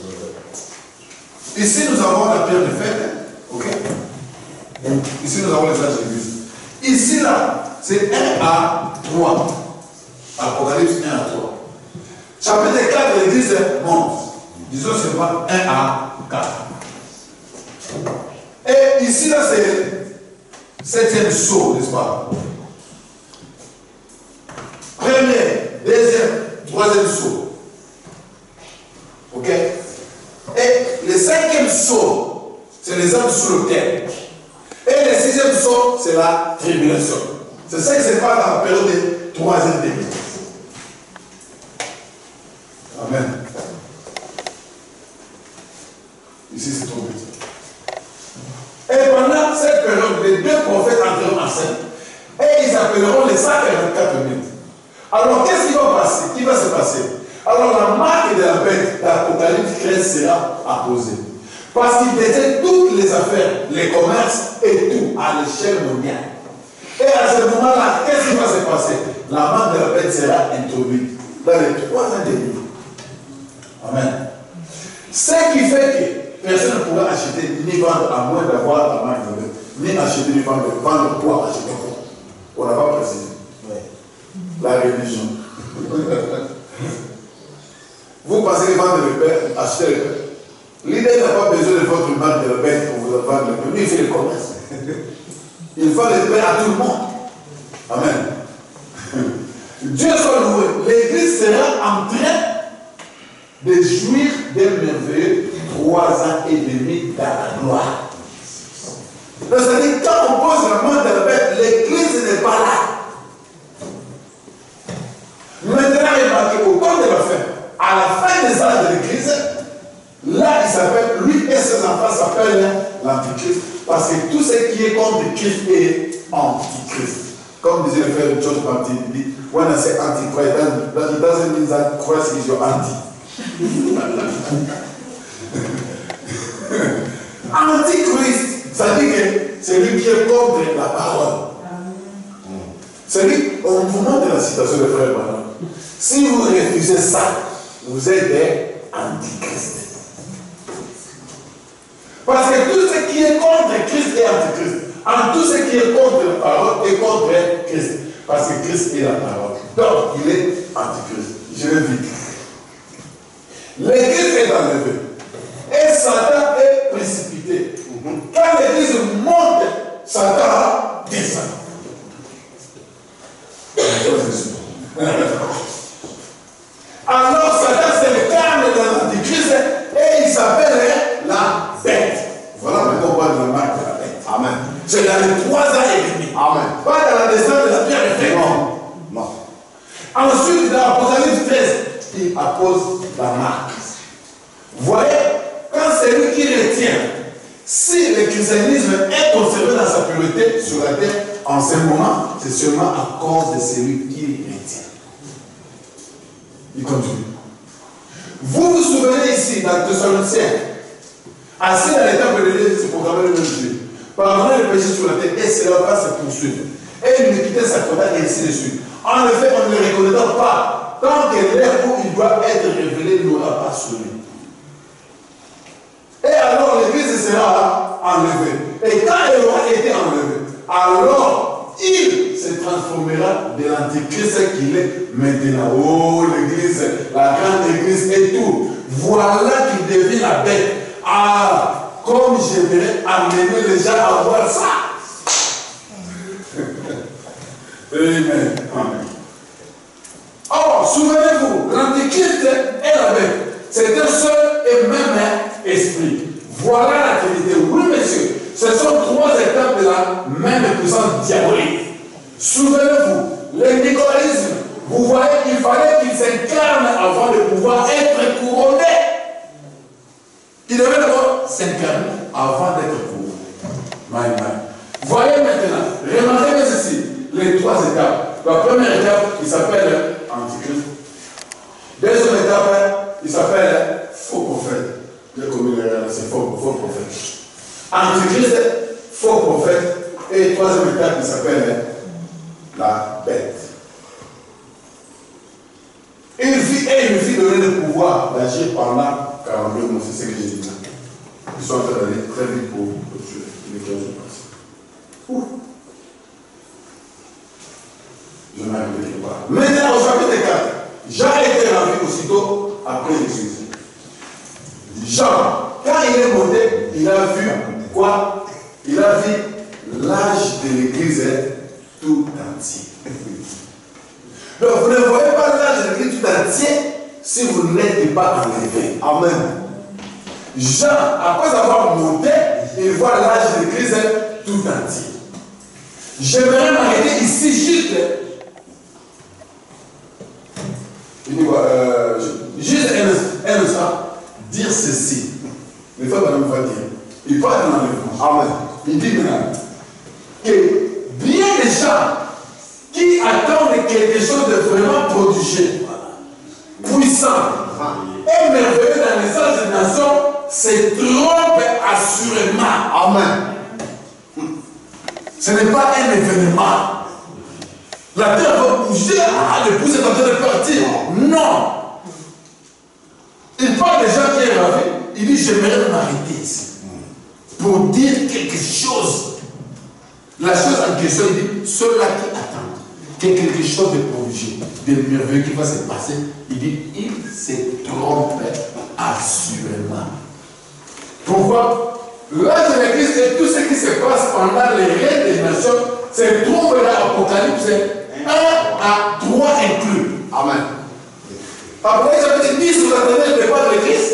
ici nous avons la pierre de fête. Ok? Ici nous avons les âges de l'église. Ici là, c'est un à trois. Apocalypse un à trois. Chapitre quatre de l'église monte. Disons seulement un à quatre. Et ici là, c'est le septième saut, n'est-ce pas? Premier, deuxième, troisième saut. Ok? Et le cinquième saut, c'est les hommes sous le terre. Et le sixième saut, c'est la tribulation. C'est ça qui se passe dans la période de troisième délit. Amen. Ici, c'est trop petit. Et pendant cette période, les deux prophètes entreront en scène et ils appelleront les cent quarante-quatre mille. Alors, qu'est-ce qui va passer? Qui va se passer? Alors, la marque de la bête d'Apocalypse treize sera apposée. Parce qu'il détient toutes les affaires, les commerces et tout à l'échelle mondiale. Et à ce moment-là, qu'est-ce qui va se passer? La marque de la bête sera introduite dans les trois ans de vie. Amen. Ce qui fait que personne ne pourra acheter ni vendre à moins d'avoir la marque de la bête. Ni acheter ni vendre, vendre quoi, acheter quoi. On n'a pas précisé. La religion. Vous pensez que vendre le pain, acheter le pain. L'idée n'a pas besoin de votre marque de la bête pour vous vendre le pain. Lui, il fait le commerce. Il vend le pain à tout le monde. Amen. Dieu soit loué. L'église sera en train de jouir d'un merveilleux trois ans et demi dans la gloire. C'est-à-dire, quand on pose la main de la bête, l'église n'est pas là. Maintenant, remarquez, au temps de la fin, à la fin des âges de l'église, là, il s'appelle, lui et ses enfants s'appellent l'Antichrist. Parce que tout ce qui est contre Christ est antichrist. Comme disait le frère George Martin, il dit, when I say antichrist, it doesn't mean that Christ is your anti. Antichrist, ça dit que c'est lui qui est contre la parole. C'est lui, au moment de la citation de frère Manon, si vous refusez ça, vous êtes des antichrists. Parce que tout ce qui est contre Christ est antichrist. En tout ce qui est contre la parole est contre Christ. Parce que Christ est la parole. Donc, il est antichrist. Je vais vite. L'église est enlevée. Et Satan est précipité. Quand l'église monte, Satan descend. Alors Satan s'incarne dans l'antichrist et il s'appelle la bête. bête. Voilà pourquoi on parle de la marque de la bête. Amen. C'est dans les trois ans et demi. Amen. Pas dans la descente de la pierre de fer. Non. Non. Ensuite, dans l'Apocalypse treize, il appose la marque. Vous voyez, quand c'est lui qui retient, si le christianisme est conservé dans sa pureté sur la terre, en ce moment, c'est seulement à cause de celui qui retient. Il continue. Vous vous souvenez ici, dans Thessaloniciens, assis dans les temples de Dieu, c'est proclamé le même Dieu. Pardonnez le péché sur la terre et cela va se poursuivre. Et l'iniquité s'accroîtra et ainsi de suite. En effet, on ne le reconnaîtra pas tant que l'heure où il doit être révélé n'aura pas sonné. Et alors l'église sera enlevée. Et quand elle aura été enlevée, alors il se transformera de l'antichrist qu'il est maintenant. Oh, l'église, la grande église et tout. Voilà qui devient la bête. Ah, comme j'aimerais amener les gens à voir ça. Amen. Amen. Or, souvenez-vous, l'antichrist est la bête. C'est un seul et même esprit. Voilà la Trinité. Oui, monsieur. Ce sont trois étapes de la même puissance diabolique. Souvenez-vous, le nicolaïsme, vous voyez qu'il fallait qu'il s'incarne avant de pouvoir être couronné. Il devait d'abord s'incarner avant d'être couronné. Voyez maintenant, remarquez bien ceci, les trois étapes. La première étape, il s'appelle Antichrist. Deuxième étape, il s'appelle faux prophète. C'est faux, faux prophète. Antichrist, faux prophète. Et troisième étape, il s'appelle la bête. Il vit et il vit donner le pouvoir d'agir pendant quarante-deux mois. C'est ce que j'ai dit là. Ils sont en train d'aller très vite pour le tuer. Les quinze jours. Ouf. Je n'arrive pas. Maintenant, au chapitre quatre, Jean a été rendu aussitôt après Jésus. Jean, quand il est monté, il a vu quoi? Il a vu l'âge de l'église tout entier. Donc vous ne voyez pas l'âge de l'église tout entier si vous n'êtes pas enlevé. Amen. Jean, après avoir monté, il voit l'âge de l'église tout entier. J'aimerais m'arrêter ici juste. Il dit, euh, juste un, un instant, dire ceci. Les femmes va dire. Il parle dans l'enlèvement. Amen. Il dit maintenant que bien des gens qui attendent quelque chose de vraiment prodigieux, puissant et merveilleux dans les anges des nations, se trompent assurément. Amen. Ce n'est pas un événement. La terre va bouger, ah, le pouce est en train de partir. Non. Il parle des gens qui sont ravis. Il dit, j'aimerais m'arrêter ici pour dire quelque chose. La chose en question, il dit, ceux-là qui attendent qu'il y ait quelque chose de prodigieux, de merveilleux qui va se passer, il dit, ils se trompent assurément. Pourquoi? L'âge de l'église et tout ce qui se passe pendant les règnes des nations se trouve dans l'Apocalypse un à trois inclus. Amen. Après, chapitre dix, vous attendez le départ de l'église.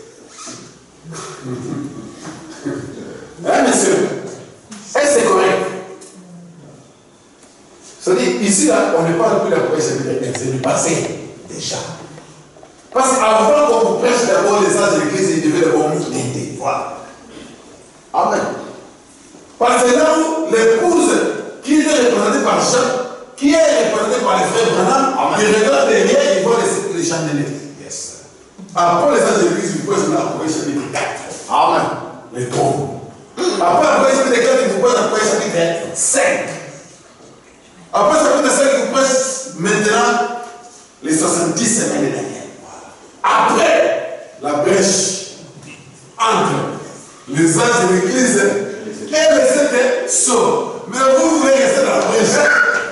Hein, monsieur? Est-ce que c'est correct? C'est-à-dire, ici, là, on ne parle plus de la première chapitre, c'est du passé, déjà. Parce qu'avant qu'on vous prêche d'abord les âges de l'église, il devait d'abord nous aider. Voilà. Amen. Parce que là où l'épouse qui est représentée par Jean, qui est représentée par les frères Branham, il regarde derrière, il voit les, les chandeliers. Yes. Après les âges de l'église, vous pouvez se mettre à Apocalypse chapitre quatre. Amen. Les trônes. Après Apocalypse chapitre quatre, il vous pose Apocalypse chapitre cinq. Après chapitre cinq, il vous pose maintenant les soixante-dix semaines de Daniel. Après la brèche entre les âges de l'église et les sept sauts. Mais vous, vous voulez rester dans la brèche.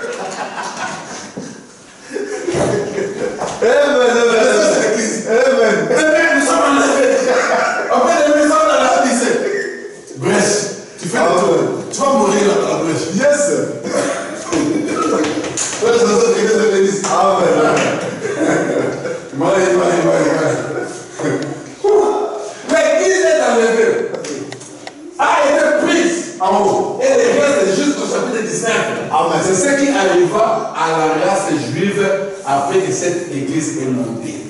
Amen, amen, amen. Nous sommes enlevés. Après, nous sommes dans la lycée. Brèche. Tu fais le tour. Tu vas mourir dans la brèche. Yes. Brèche dans cette église de l'église. Amen. Marie, Marie, Marie, Marie. L'église est enlevée. arriva à la race juive après que cette église est montée.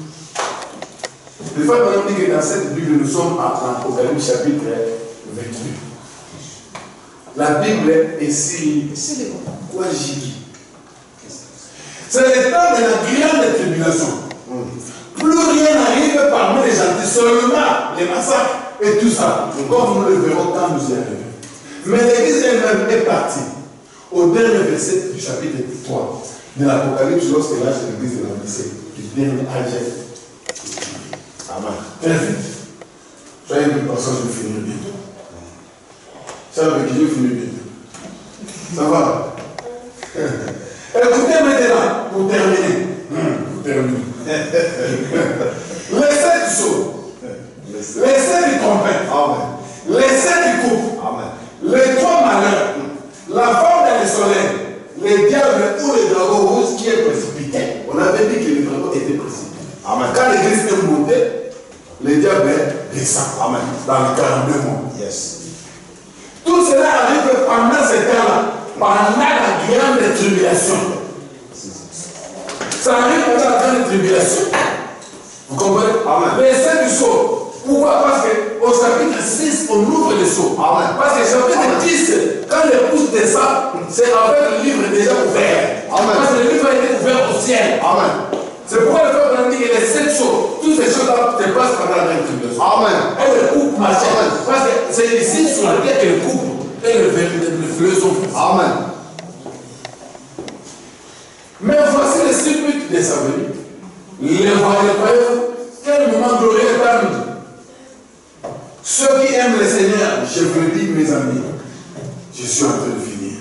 Le fait maintenant dit que dans cette Bible, nous sommes à Apocalypse chapitre vingt-huit. La Bible est si quoi j'y c'est le temps de la grande tribulation. Plus rien n'arrive parmi les gentils, seulement les massacres et tout ça, comme nous le verrons quand nous y arrivons. Mais l'église elle-même est partie au dernier verset du chapitre trois de l'Apocalypse, lorsque l'âge de l'église de l'Odyssée, du dernier âge. Amen. Très vite. Soyez une personne, je vais finir bientôt. Ça veut dire que je vais finir bientôt. Ça va? Écoutez maintenant, pour terminer. Pour terminer. Les sept sceaux, les sept du trompette, les sept du couple, les trois malheurs, la forme dans le soleil, les diables ou les dragons rouges qui est précipité. On avait dit que les dragons étaient précipités. Amen. Quand l'église est montée, les diables descendent. Amen. Dans le quarante-deux mois. Yes. Tout cela arrive pendant ce temps-là, pendant la grande tribulation. Ça arrive pendant la grande tribulation. Vous comprenez? Amen. Les sept du sceau. Pourquoi? Parce qu'au chapitre six, on ouvre le sceau. Amen. Parce que chapitre dix, quand les pouces descendent, c'est avec le livre déjà ouvert. Amen. Parce que le livre a été ouvert au ciel. Amen. C'est pourquoi le peuple dit que les sept choses, toutes ces choses-là se passent pendant la grande tribulation. Amen. Et le couple marche. Parce que c'est ici sur la terre que le couple et le, le, le fleuve sont faits. Amen. Mais voici le cycle de sa venue. Les voyez, quel moment glorieux est à nous. Ceux qui aiment le Seigneur, je vous le dis, mes amis, je suis en train de finir.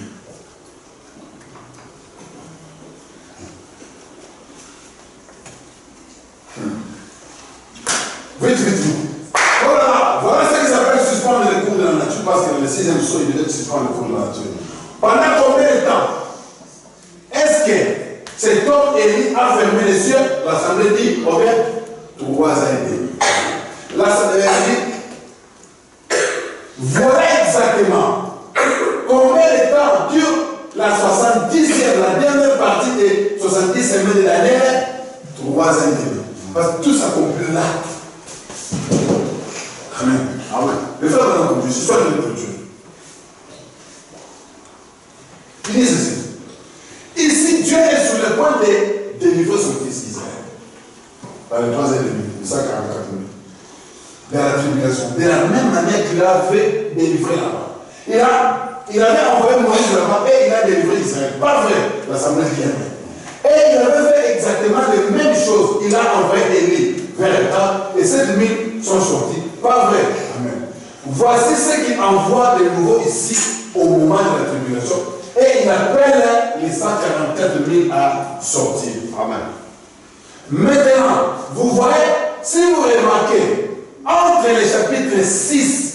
Vite, vite, vite. Voilà, voilà ce qui s'appelle suspendre les cours de la nature, parce que dans le sixième saut, il devait suspendre les cours de la nature. Pendant combien de temps est-ce que cet homme Élie a fermé les cieux? L'assemblée dit, combien? Trois ans et demi. L'assemblée dit, voilà exactement combien de temps dure la soixante-dixième, la dernière partie des soixante-dix semaines de l'année? Trois ans et demi. Parce que tout s'accomplit là. Amen. Amen. Le frère va l'entendre, je suis sûr de l'écriture. Il dit ceci. Ici, Dieu est sur le point de délivrer son fils Israël. Dans le troisième demi, cent quarante-quatre mille. De la tribulation. De la même manière qu'il avait délivré là-bas. Il, a, il avait envoyé Moïse là-bas et il a délivré Israël. Pas vrai, l'assemblée vient. Et il avait fait exactement les mêmes choses. Il a envoyé Élie vers le temps et sept mille sont sortis. Pas vrai. Amen. Voici ce qu'il envoie de nouveau ici au moment de la tribulation. Et il appelle les cent quarante-quatre mille à sortir. Amen. Maintenant, vous voyez, si vous remarquez, entre les chapitres six,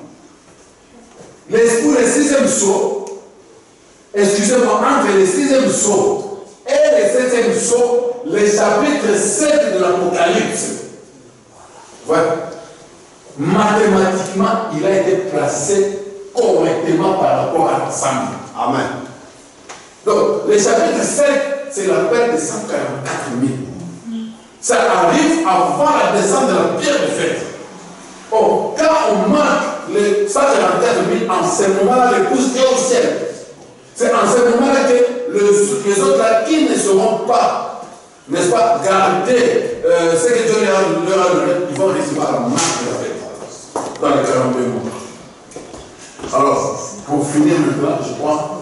les, pour le sixième sceau, excusez-moi, entre les sixième sceau et le septième sceau, le chapitre sept de l'Apocalypse, voilà. Mathématiquement, il a été placé correctement par rapport à l'ensemble. Amen. Donc, le chapitre sept, c'est l'appel de cent quarante-quatre mille. Ça arrive avant la descente de la pierre de fête. Oh, quand on marque les cent quarante-quatre mille, en ce moment-là, les pouces est au ciel. C'est en ce moment-là que le, les autres là, qui ne seront pas, n'est-ce pas, gardés, euh, ce que Dieu leur a donné, ils vont recevoir la marque de la fête. Dans les quarante-deux mois. Alors, pour finir maintenant, je crois,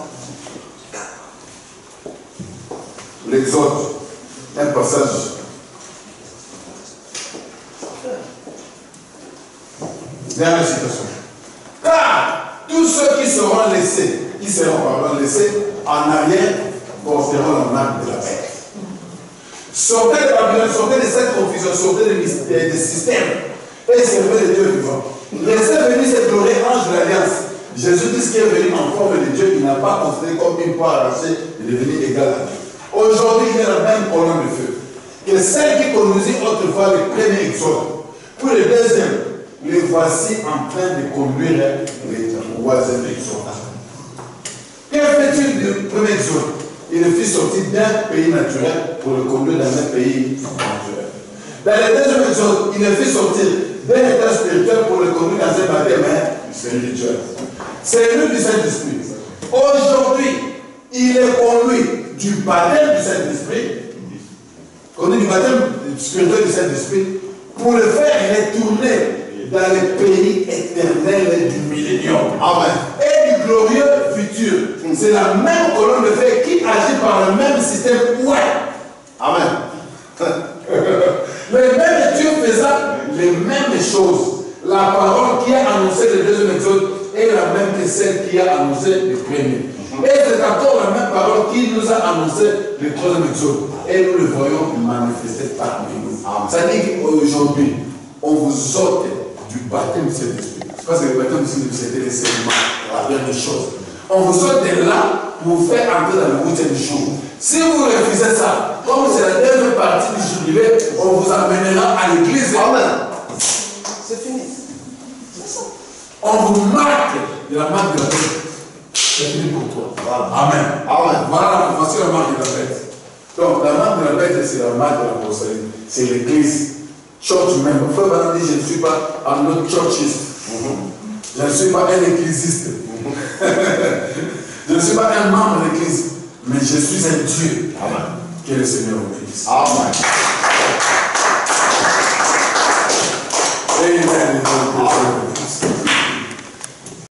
l'Exode, un passage. Dernière citation. Car tous ceux qui seront laissés, qui seront pardon, laissés en arrière, porteront la marque de la paix. Sortez de Babylone, sortez de cette confusion, sortez des systèmes et servez les dieux vivants. Laissez venir cette glorieux ange de l'Alliance. Jésus-Christ qui est venu en forme de Dieu, il n'a pas considéré comme une part arrachée de devenir égal à Dieu. Aujourd'hui, il y a la même colonne de feu que celle qui conduisit autrefois le premier exode. Pour le deuxième, les voici en train de conduire les troisième exode. Que fait-il du premier exode? il le fit sortir d'un pays naturel pour le conduire dans un pays naturel. Dans le deuxième exode, il le fit sortir d'un état spirituel pour le conduire dans un baptême spirituel. C'est lui du Saint-Esprit. Aujourd'hui, il est conduit du baptême du Saint-Esprit, conduit du baptême spirituel du Saint-Esprit, pour le faire retourner dans les pays éternels du millénium. Amen. Et du glorieux futur. C'est la même colonne de feu qui agit par le même système. Ouais. Amen. Le même Dieu faisant les mêmes choses. La parole qui a annoncé le deuxième exode est la même que celle qui a annoncé le premier. Et c'est encore la même parole qui nous a annoncé le troisième exode. Et nous le voyons manifester parmi nous. Ça dit qu'aujourd'hui, on vous ôte du baptême du Saint-Esprit. Parce que le baptême du Saint-Esprit, c'était les serments, la dernière chose. On vous ôte de là pour vous faire entrer dans le huitième jour. Si vous refusez ça, comme c'est la dernière partie du jubilé, on vous amènera à l'église. Amen. C'est fini. C'est ça. On vous marque de la marque de la bête. C'est fini pour toi. Amen. Amen. Voilà, voici la marque de la bête. Donc, la marque de la bête, c'est la marque de la prospérité. C'est l'église. Church même. Frère Banana dit, je ne suis pas un autre churchiste. Je ne suis pas un ecclésiste. Je ne suis pas un membre de l'église. Mais je suis un Dieu. Amen. Que le Seigneur vous bénisse. Amen. Amen.